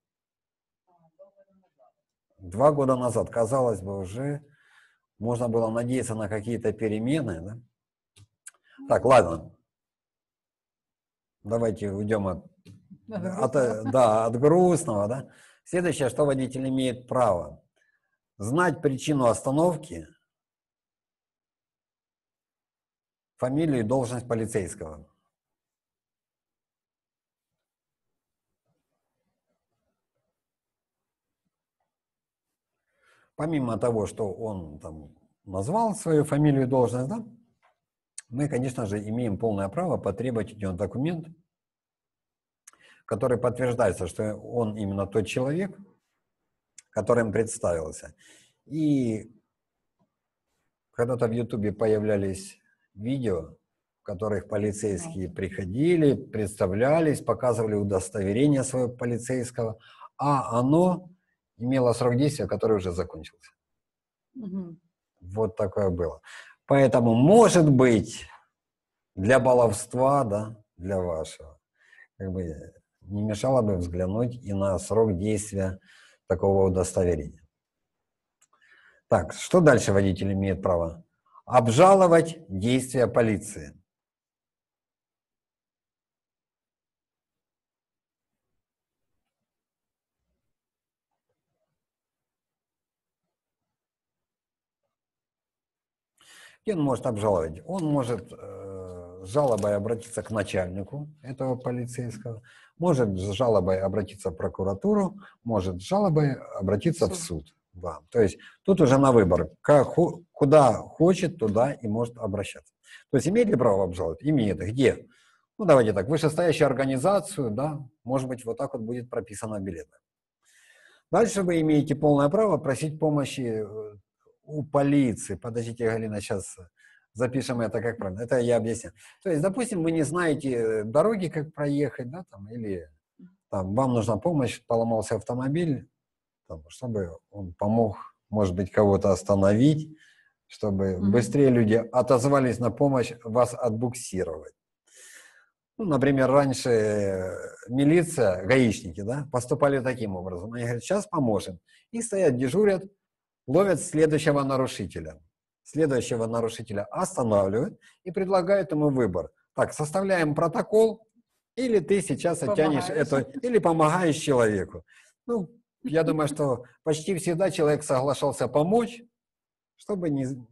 2 года назад. Казалось бы, уже можно было надеяться на какие-то перемены, да? Так, ладно. Давайте уйдем от грустного, да? Следующее, что водитель имеет право. Знать причину остановки, фамилию и должность полицейского. Помимо того, что он там назвал свою фамилию и должность, да, мы, конечно же, имеем полное право потребовать от него документ, который подтверждается, что он именно тот человек, которым представился. И когда-то в Ютубе появлялись видео, в которых полицейские приходили, представлялись, показывали удостоверение своего полицейского, а оно имело срок действия, который уже закончился. Угу. Вот такое было. Поэтому, может быть, для баловства, да, для вашего, как бы не мешало бы взглянуть и на срок действия такого удостоверения. Так, что дальше водитель имеет право? Обжаловать действия полиции. И он может обжаловать. Он может с жалобой обратиться к начальнику этого полицейского, может с жалобой обратиться в прокуратуру, может с жалобой обратиться в суд. Да. То есть тут уже на выбор. Куда хочет, туда и может обращаться. То есть имеет ли право обжаловать? Имеет. Где? Ну, давайте так, вышестоящую организацию, да, может быть, вот так вот будет прописано билетом. Дальше вы имеете полное право просить помощи у полиции. Подождите, Галина, сейчас запишем это как правильно. Это я объясню. То есть, допустим, вы не знаете дороги, как проехать, да, там, или там, вам нужна помощь, поломался автомобиль, там, чтобы он помог, может быть, кого-то остановить, чтобы быстрее люди отозвались на помощь вас отбуксировать. Ну, например, раньше милиция, гаишники, да, поступали таким образом. Они говорят, сейчас поможем. И стоят, дежурят, ловят следующего нарушителя. Следующего нарушителя останавливают и предлагают ему выбор. Так, составляем протокол, или ты сейчас оттянешь это, или помогаешь человеку. Ну, я думаю, что почти всегда человек соглашался помочь, чтобы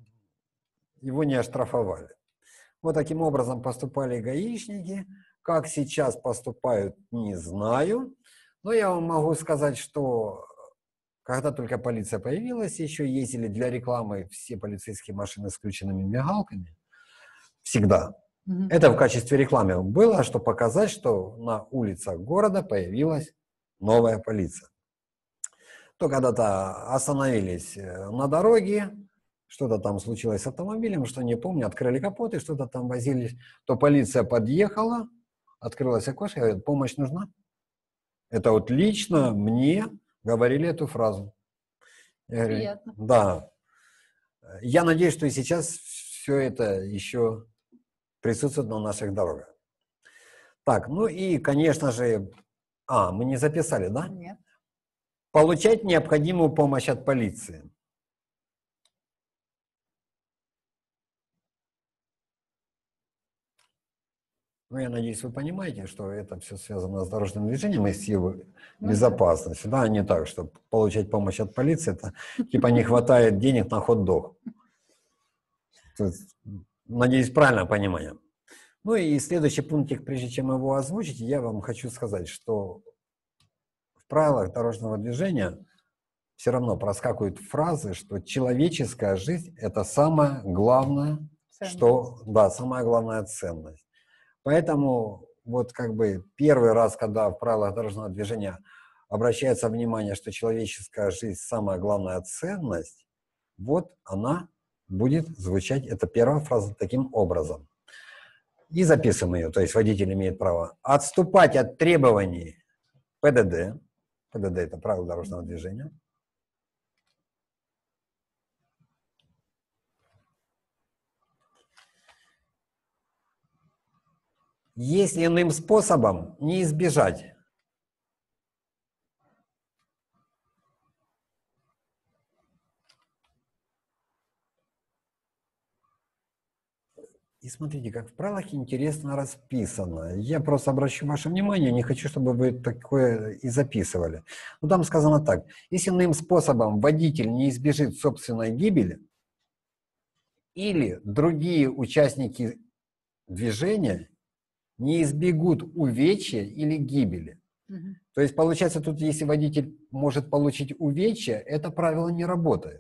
его не оштрафовали. Вот таким образом поступали гаишники. Как сейчас поступают, не знаю. Но я вам могу сказать, что когда только полиция появилась, еще ездили для рекламы все полицейские машины с включенными мигалками. Всегда. Это в качестве рекламы было, чтобы показать, что на улицах города появилась новая полиция. То когда-то остановились на дороге, что-то там случилось с автомобилем, что не помню, открыли капоты, что-то там возились, то полиция подъехала, открылась окошко и говорит, помощь нужна? Это вот лично мне говорили эту фразу. Я говорю, приятно. Да. Я надеюсь, что и сейчас все это еще присутствует на наших дорогах. Так, ну и, конечно же, мы не записали, да? Нет. Получать необходимую помощь от полиции. Ну, я надеюсь, вы понимаете, что это все связано с дорожным движением и с его Ну безопасностью. Да, не так, что получать помощь от полиции, это типа не хватает денег на хот-дог. То есть, надеюсь, правильное понимание. Ну и следующий пунктик, прежде чем его озвучить, я вам хочу сказать, что в правилах дорожного движения все равно проскакивают фразы, что человеческая жизнь – это самое главное, что, да, самая главная ценность. Поэтому вот как бы первый раз, когда в правилах дорожного движения обращается внимание, что человеческая жизнь – самая главная ценность, вот она будет звучать, это первая фраза, таким образом. И записываем ее, то есть водитель имеет право отступать от требований ПДД. ПДД – это правила дорожного движения. Если иным способом не избежать И смотрите, как в правилах интересно расписано. Я просто обращу ваше внимание, не хочу, чтобы вы такое и записывали. Но там сказано так. Если иным способом водитель не избежит собственной гибели или другие участники движения не избегут увечья или гибели. То есть, получается, тут если водитель может получить увечья, это правило не работает.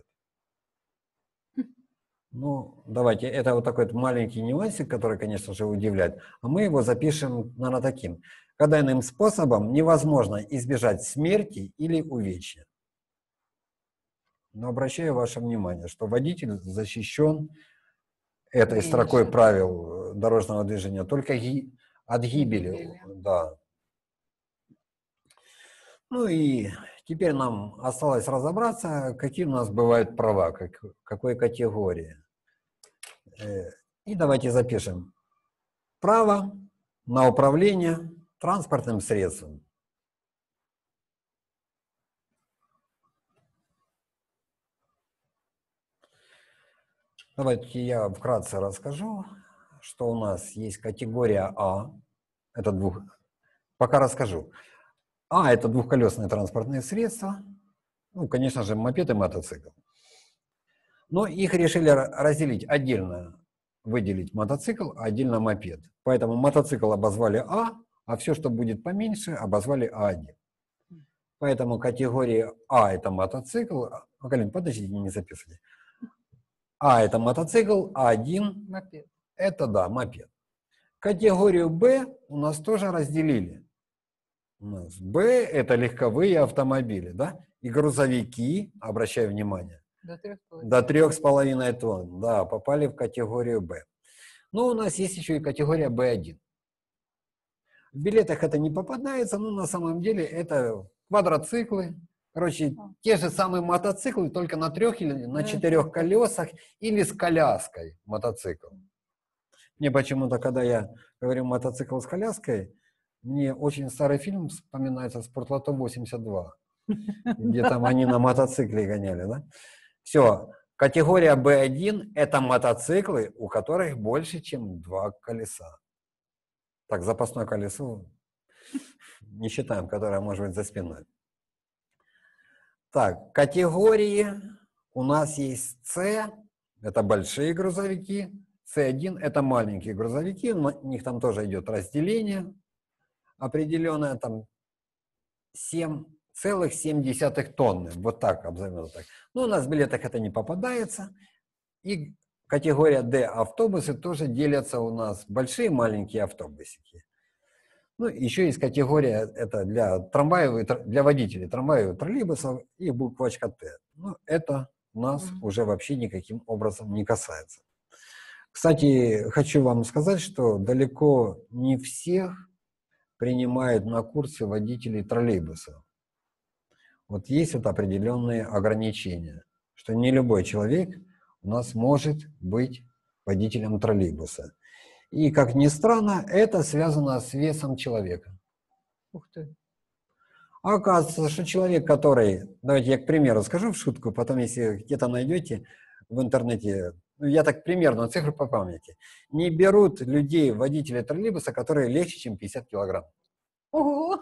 Ну, давайте, это вот такой маленький нюансик, который, конечно же, удивляет. А мы его запишем, наверное, таким. Когда иным способом невозможно избежать смерти или увечья. Но обращаю ваше внимание, что водитель защищен этой строкой правил дорожного движения только от гибели. Да. Ну и теперь нам осталось разобраться, какие у нас бывают права, какой категории. И давайте запишем. Право на управление транспортным средством. Давайте я вкратце расскажу, что у нас есть категория А. Это Пока расскажу. А – это двухколесные транспортные средства. Ну, конечно же, мопед и мотоцикл. Но их решили разделить отдельно, выделить мотоцикл, а отдельно мопед. Поэтому мотоцикл обозвали А все, что будет поменьше, обозвали А1. Поэтому категория А – это мотоцикл. Галин, подождите, не записывайте. А – это мотоцикл, А1 – мопед. Это, да, мопед. Категорию Б у нас тоже разделили. У нас Б – это легковые автомобили, да? И грузовики, обращаю внимание, до 3,5 тонн, да, попали в категорию Б. Но у нас есть еще и категория Б1. В билетах это не попадается, но на самом деле это квадроциклы. Короче, те же самые мотоциклы, только на 3 или на 4 колесах или с коляской мотоцикл. Мне почему-то, когда я говорю мотоцикл с коляской, мне очень старый фильм вспоминается «Спортлото 82», где там они на мотоцикле гоняли, да? Все, категория B1 – это мотоциклы, у которых больше, чем 2 колеса. Так, запасное колесо не считаем, которое может быть за спиной. Так, категории у нас есть С, это большие грузовики, С1 это маленькие грузовики, у них там тоже идет разделение определенное, там 7,7 тонны, вот так обзовем так. Но у нас в билетах это не попадается. И категория D автобусы тоже делятся у нас большие и маленькие автобусики. Ну, еще есть категория, это для трамваев, для водителей трамваев и троллейбусов и буквочка Т. Ну, это нас уже вообще никаким образом не касается. Кстати, хочу вам сказать, что далеко не всех принимают на курсы водителей троллейбусов. Вот есть вот определенные ограничения, что не любой человек у нас может быть водителем троллейбуса. И, как ни странно, это связано с весом человека. Ух ты. А оказывается, что человек, который... Давайте я, к примеру, скажу в шутку, потом, если где-то найдете в интернете ну, я так примерно цифру по памяти, не берут людей, водителей троллейбуса, которые легче, чем 50 килограмм. Ого!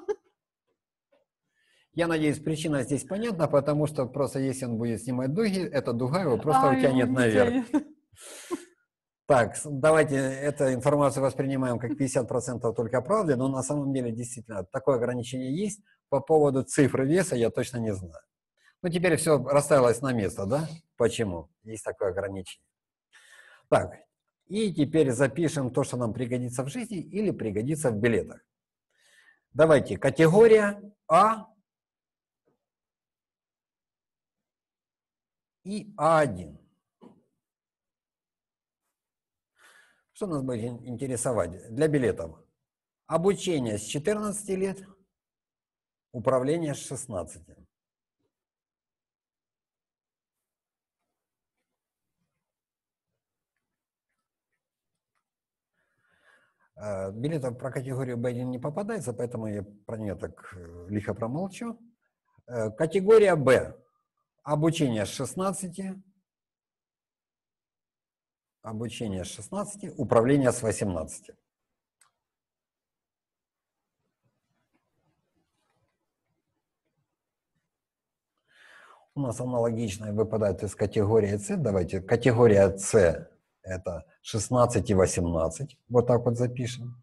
Я надеюсь, причина здесь понятна, потому что просто если он будет снимать дуги, эта дуга его просто Ай, утянет его наверх. тянет. Так, давайте эту информацию воспринимаем как 50% только правды, но на самом деле действительно такое ограничение есть. По поводу цифры веса я точно не знаю. Ну, теперь все расставилось на место, да? Почему? Есть такое ограничение. Так, и теперь запишем то, что нам пригодится в жизни или пригодится в билетах. Давайте, категория А и А1. Что нас будет интересовать для билетов? Обучение с 14 лет, управление с 16. Билетов про категорию Б1 не попадается, поэтому я про нее так лихо промолчу. Категория Б. Обучение с 16. Обучение с 16, управление с 18. У нас аналогично выпадает из категории С. Давайте, категория С это 16 и 18. Вот так вот запишем.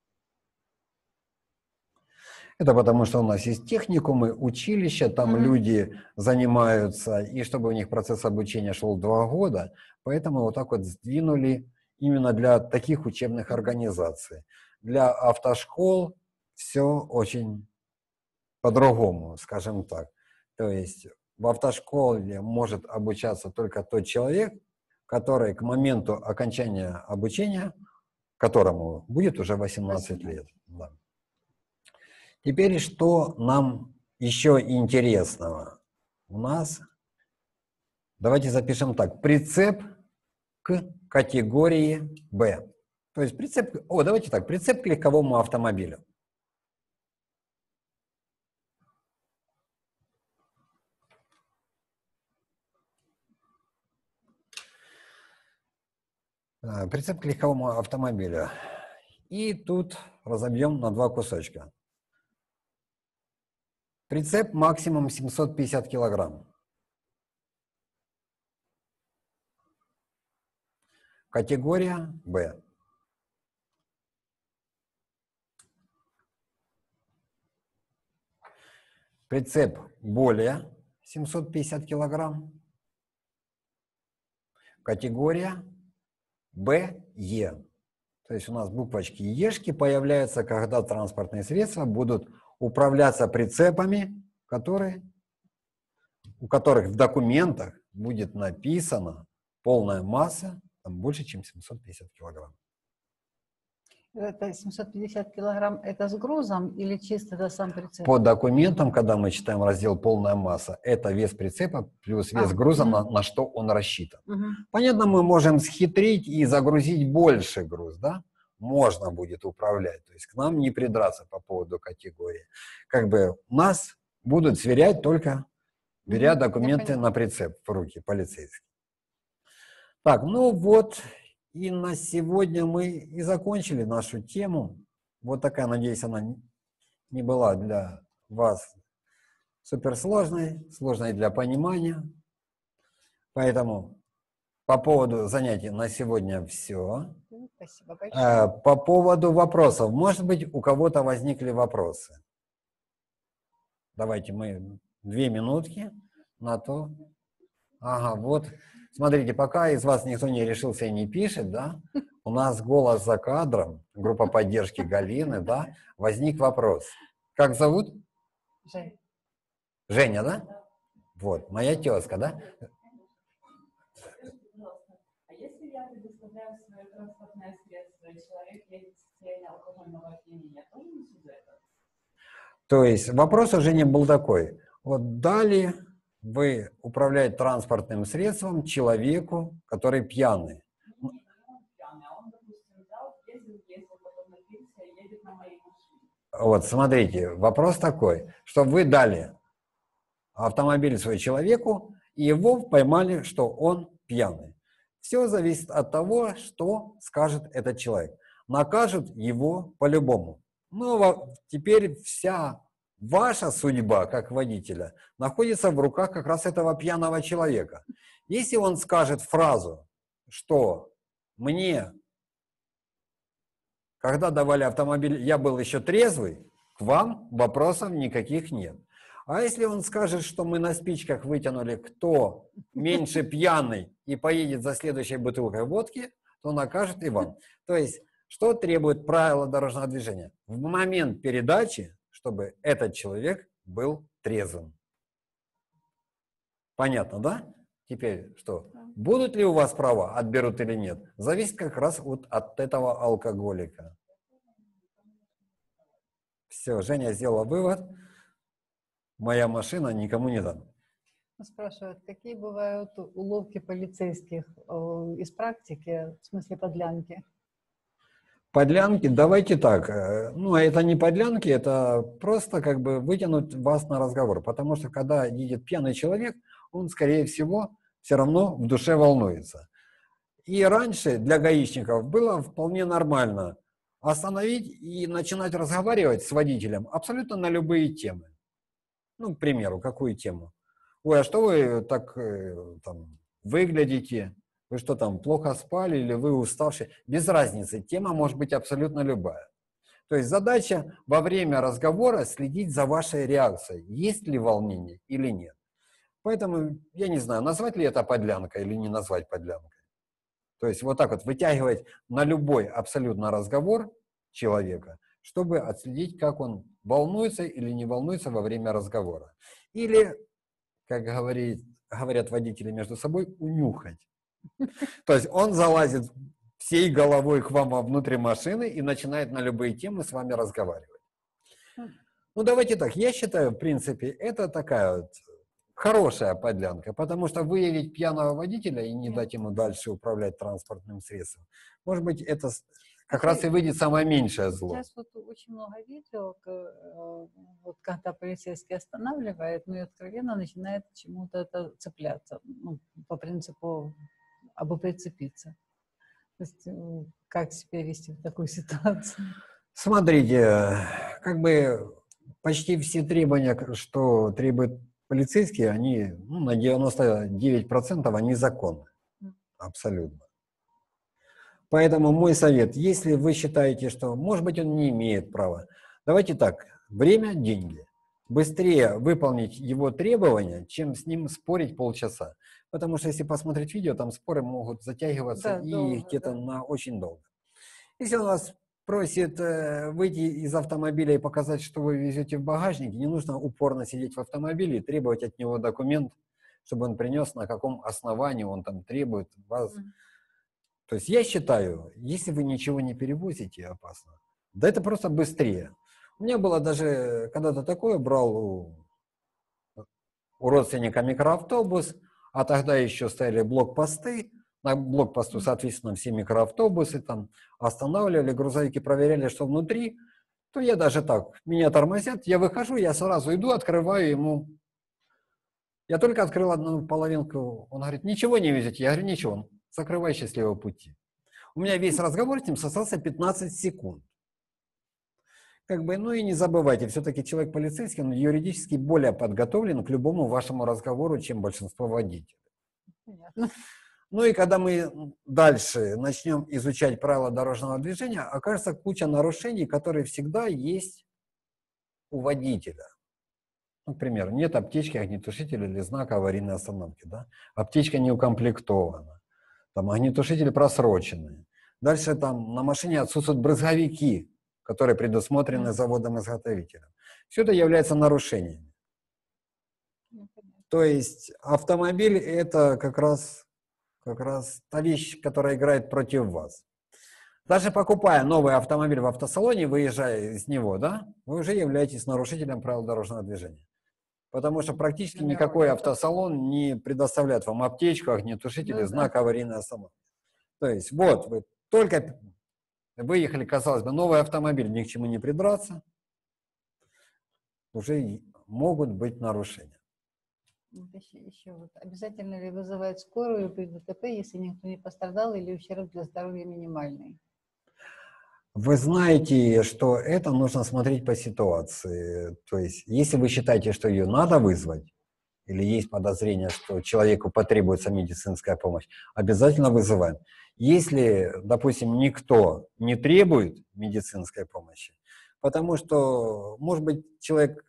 Это потому, что у нас есть техникумы, училища, там люди занимаются, и чтобы у них процесс обучения шел 2 года, поэтому вот так вот сдвинули именно для таких учебных организаций. Для автошкол все очень по-другому, скажем так. То есть в автошколе может обучаться только тот человек, который к моменту окончания обучения, которому будет уже 18 лет. Да. Теперь, что нам еще интересного? У нас, давайте запишем так, прицеп к категории Б. То есть прицеп, давайте так, прицеп к легковому автомобилю. Прицеп к легковому автомобилю. И тут разобьем на 2 кусочка. Прицеп максимум 750 килограмм. Категория Б. Прицеп более 750 килограмм. Категория БЕ. То есть у нас буквочки ешки появляются, когда транспортные средства будут управляться прицепами, у которых в документах будет написана полная масса там, больше, чем 750 килограмм. Это 750 килограмм, это с грузом или чисто это сам прицеп? По документам, когда мы читаем раздел «Полная масса», это вес прицепа плюс вес груза, на что он рассчитан. Понятно, мы можем схитрить и загрузить больше груз, да? Можно будет управлять, то есть к нам не придраться по поводу категории. Как бы нас будут сверять только, беря документы на прицеп в руки полицейские. Так, ну вот, и на сегодня мы и закончили нашу тему. Вот такая, надеюсь, она не была для вас суперсложной, сложной для понимания. Поэтому по поводу занятий на сегодня все. Спасибо большое. По поводу вопросов. Может быть, у кого-то возникли вопросы? Давайте мы 2 минутки на то. Ага, вот. Смотрите, пока из вас никто не решился и не пишет, да, у нас голос за кадром, группа поддержки Галины, да, возник вопрос. Как зовут? Жень. Женя, да? Вот, моя тезка, да? А если я предоставляю свое транспортное средство, и человек едет в состоянии алкогольного опьянения, тоже несу за это? То есть вопрос у Жени был такой. Вот дали вы управлять транспортным средством человеку, который пьяный. Не он пьяный, а он, допустим, взял, ездил, потом напился и едет на моей машине. Вот, смотрите, вопрос такой, что вы дали автомобиль свой человеку, и его поймали, что он пьяный. Все зависит от того, что скажет этот человек. Накажут его по-любому. Но теперь вся ваша судьба, как водителя, находится в руках как раз этого пьяного человека. Если он скажет фразу, что мне, когда давали автомобиль, я был еще трезвый, к вам вопросов никаких нет. А если он скажет, что мы на спичках вытянули, кто меньше пьяный и поедет за следующей бутылкой водки, то накажет и вам. То есть, что требует правила дорожного движения? В момент передачи, чтобы этот человек был трезвым. Понятно, да? Теперь что? Будут ли у вас права, отберут или нет? Зависит как раз от этого алкоголика. Все, Женя сделала вывод. Моя машина никому не дам. Спрашивают, какие бывают уловки полицейских из практики, в смысле подлянки? Подлянки, давайте так. Ну, это не подлянки, это просто как бы вытянуть вас на разговор. Потому что когда едет пьяный человек, он, скорее всего, все равно в душе волнуется. И раньше для гаишников было вполне нормально остановить и начинать разговаривать с водителем абсолютно на любые темы. Ну, к примеру, какую тему? Ой, а что вы так там выглядите? Вы что там, плохо спали или вы уставшие? Без разницы, тема может быть абсолютно любая. То есть задача во время разговора следить за вашей реакцией, есть ли волнение или нет. Поэтому, я не знаю, назвать ли это подлянкой или не назвать подлянкой. То есть вот так вот вытягивать на любой абсолютно разговор человека, чтобы отследить, как он волнуется или не волнуется во время разговора. Или, как говорят водители между собой, унюхать. То есть он залазит всей головой к вам внутрь машины и начинает на любые темы с вами разговаривать. Ну, давайте так, я считаю, в принципе, это такая вот хорошая подлянка, потому что выявить пьяного водителя и не дать ему дальше управлять транспортным средством, может быть, это как раз и выйдет самое меньшее зло. Сейчас вот очень много видео, вот когда полицейский останавливает, ну и откровенно начинает к чему-то это цепляться, ну, по принципу абы прицепиться. То есть как себя вести в такой ситуации? Смотрите, как бы почти все требования, что требуют полицейские, они на 99% они законны. Абсолютно. Поэтому мой совет, если вы считаете, что, может быть, он не имеет права, давайте так, время – деньги. Быстрее выполнить его требования, чем с ним спорить полчаса. Потому что если посмотреть видео, там споры могут затягиваться где-то на очень долго. Если он вас просит выйти из автомобиля и показать, что вы везете в багажнике, не нужно упорно сидеть в автомобиле и требовать от него документ, чтобы он принес, на каком основании он там требует вас. То есть я считаю, если вы ничего не перевозите, опасно, да это просто быстрее. У меня было даже когда-то такое, брал у родственника микроавтобус, а тогда еще стояли блокпосты. На блокпосту, соответственно, все микроавтобусы там останавливали, грузовики проверяли, что внутри. То я даже так, меня тормозят, я выхожу, я сразу иду, открываю ему. Я только открыл одну половинку, он говорит, ничего не везете? Я говорю, ничего, закрывай, счастливого пути. У меня весь разговор с ним состоялся 15 секунд. Как бы, ну и не забывайте, все-таки человек полицейский, он юридически более подготовлен к любому вашему разговору, чем большинство водителей. Понятно. Ну и когда мы дальше начнем изучать правила дорожного движения, окажется куча нарушений, которые всегда есть у водителя. Например, нет аптечки, огнетушителя или знака аварийной остановки. Да? Аптечка не укомплектована. Там огнетушители просрочены. Дальше там на машине отсутствуют брызговики, которые предусмотрены заводом-изготовителем. Все это является нарушениями. То есть автомобиль – это как раз та вещь, которая играет против вас. Даже покупая новый автомобиль в автосалоне, выезжая из него, да, вы уже являетесь нарушителем правил дорожного движения. Потому что практически никакой автосалон не предоставляет вам аптечку, огнетушитель, знак аварийной остановки. То есть вот вы только выехали, казалось бы, новый автомобиль, ни к чему не придраться, уже могут быть нарушения. Вот еще вот. Обязательно ли вызывать скорую при ДТП, если никто не пострадал или ущерб для здоровья минимальный? Вы знаете, что это нужно смотреть по ситуации. То есть, если вы считаете, что ее надо вызвать, или есть подозрение, что человеку потребуется медицинская помощь, обязательно вызываем. Если, допустим, никто не требует медицинской помощи, потому что, может быть, человек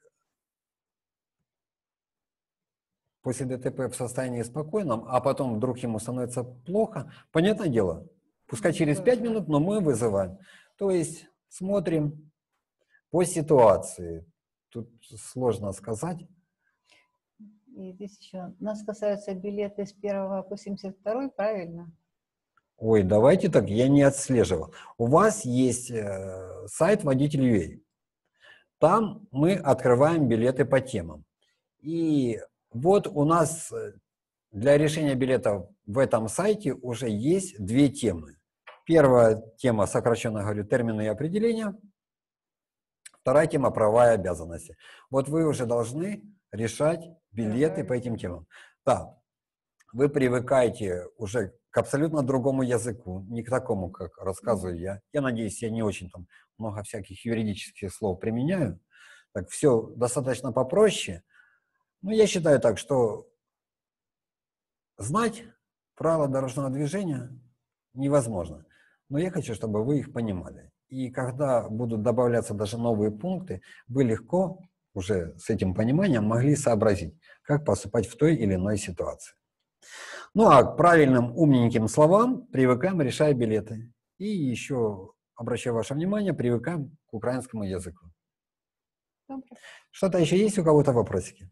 после ДТП в состоянии спокойном, а потом вдруг ему становится плохо, понятное дело, пускай через 5 минут, но мы вызываем. То есть смотрим по ситуации. Тут сложно сказать. И здесь еще нас касаются билеты с 1 по 72, правильно? Ой, давайте так, я не отслеживал. У вас есть сайт Водитель.ua. Там мы открываем билеты по темам. И вот у нас для решения билетов в этом сайте уже есть 2 темы. Первая тема, сокращенно говорю, термины и определения. Вторая тема – права и обязанности. Вот вы уже должны решать билеты по этим темам. Да, вы привыкаете уже к абсолютно другому языку, не к такому, как рассказываю я. Я надеюсь, я не очень там много всяких юридических слов применяю. Так, все достаточно попроще. Но я считаю так, что знать правила дорожного движения невозможно. Но я хочу, чтобы вы их понимали. И когда будут добавляться даже новые пункты, вы легко уже с этим пониманием могли сообразить, как поступать в той или иной ситуации. Ну а к правильным умненьким словам привыкаем, решая билеты. И еще, обращаю ваше внимание, привыкаем к украинскому языку. Добре. Что-то еще есть у кого-то вопросики?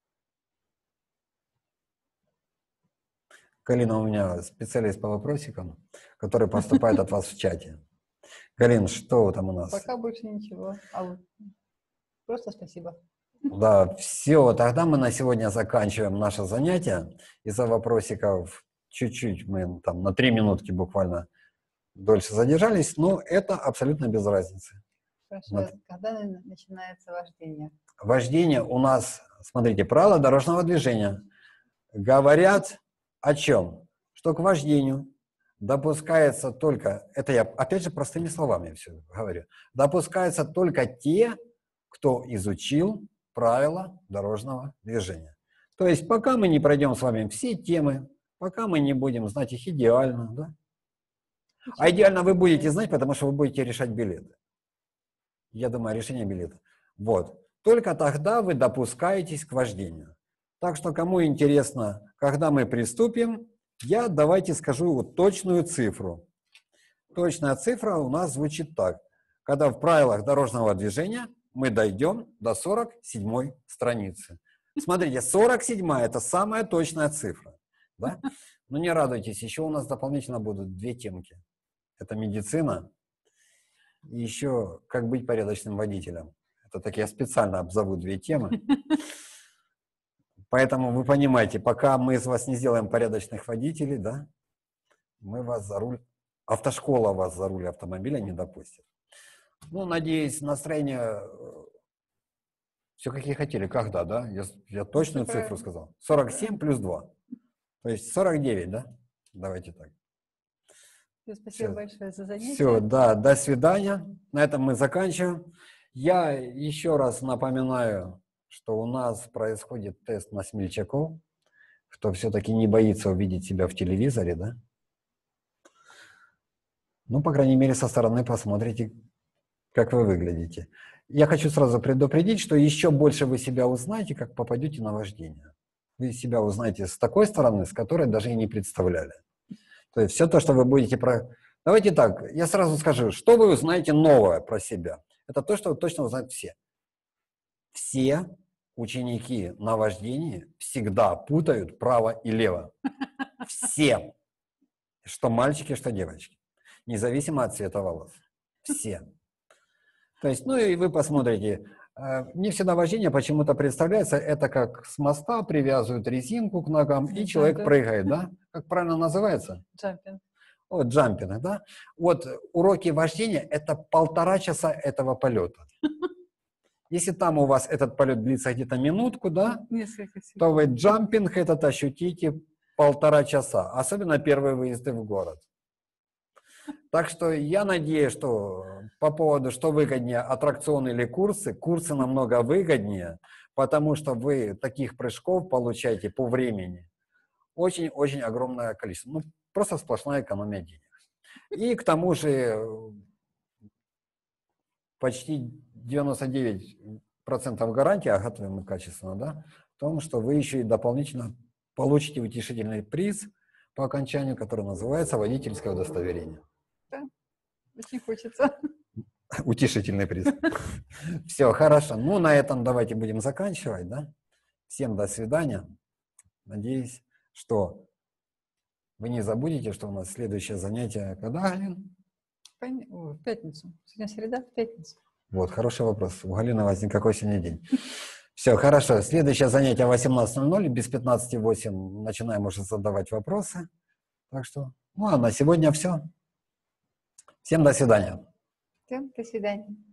Галина у меня специалист по вопросикам, который поступает от вас в чате. Галин, что там у нас? Пока больше ничего. А вот просто спасибо. Да, все, тогда мы на сегодня заканчиваем наше занятие. Из-за вопросиков чуть-чуть мы там на 3 минутки буквально дольше задержались, но это абсолютно без разницы. Хорошо. Когда начинается вождение? Вождение у нас, смотрите, правила дорожного движения говорят о чем? Что к вождению допускается только, это я опять же простыми словами все говорю, допускаются только те, кто изучил правила дорожного движения. То есть пока мы не пройдем с вами все темы, пока мы не будем знать их идеально, да? А идеально вы будете знать, потому что вы будете решать билеты. Я думаю, решение билета. Вот. Только тогда вы допускаетесь к вождению. Так что, кому интересно, когда мы приступим, я давайте скажу вот точную цифру. Точная цифра у нас звучит так. Когда в правилах дорожного движения мы дойдем до 47-й страницы. Смотрите, 47-я – это самая точная цифра. Да? Но не радуйтесь, еще у нас дополнительно будут 2 темки. Это медицина и еще как быть порядочным водителем. Это так я специально обзову 2 темы. Поэтому вы понимаете, пока мы из вас не сделаем порядочных водителей, да, мы вас за руль, автошкола вас за руль автомобиля не допустит. Ну, надеюсь, настроение все какие хотели. Когда, да? Я точную цифру сказал. 47 плюс 2. То есть 49, да? Давайте так. Спасибо большое за занятие. Все, да, до свидания. На этом мы заканчиваем. Я еще раз напоминаю, что у нас происходит тест на смельчаков, кто все-таки не боится увидеть себя в телевизоре, да? Ну, по крайней мере, со стороны посмотрите, как вы выглядите. Я хочу сразу предупредить, что еще больше вы себя узнаете, как попадете на вождение. Вы себя узнаете с такой стороны, с которой даже и не представляли. То есть все то, что вы будете про... Давайте так, я сразу скажу, что вы узнаете новое про себя. Это то, что точно узнают все. Все ученики на вождении всегда путают право и лево. Все. Что мальчики, что девочки. Независимо от цвета волос. Все. То есть, ну и вы посмотрите, мне всегда вождение почему-то представляется, это как с моста привязывают резинку к ногам, и человек прыгает, да? Как правильно называется? Джампинг. Вот, джампинг, да? Вот уроки вождения – это 1,5 часа этого полета. Если там у вас этот полет длится где-то минутку, да, Несколько секунд. то вы джампинг этот ощутите 1,5 часа, особенно первые выезды в город. Так что я надеюсь, что по поводу, что выгоднее, аттракционы или курсы, курсы намного выгоднее, потому что вы таких прыжков получаете по времени очень-очень огромное количество. Ну, просто сплошная экономия денег. И к тому же почти 99% гарантия, готовим качественно, да, в том, что вы еще и дополнительно получите утешительный приз по окончанию, который называется водительское удостоверение. Да, очень хочется. Утешительный приз. Все, хорошо. Ну, на этом давайте будем заканчивать, да? Всем до свидания. Надеюсь, что вы не забудете, что у нас следующее занятие когда, Галин? В пятницу. Сегодня среда, в пятницу. Вот, хороший вопрос. У Галины возник какой сегодня день. Все, хорошо. Следующее занятие 18:00, без 15:08 начинаем уже задавать вопросы. Так что, ну, а на сегодня все. Всем до свидания. Всем до свидания.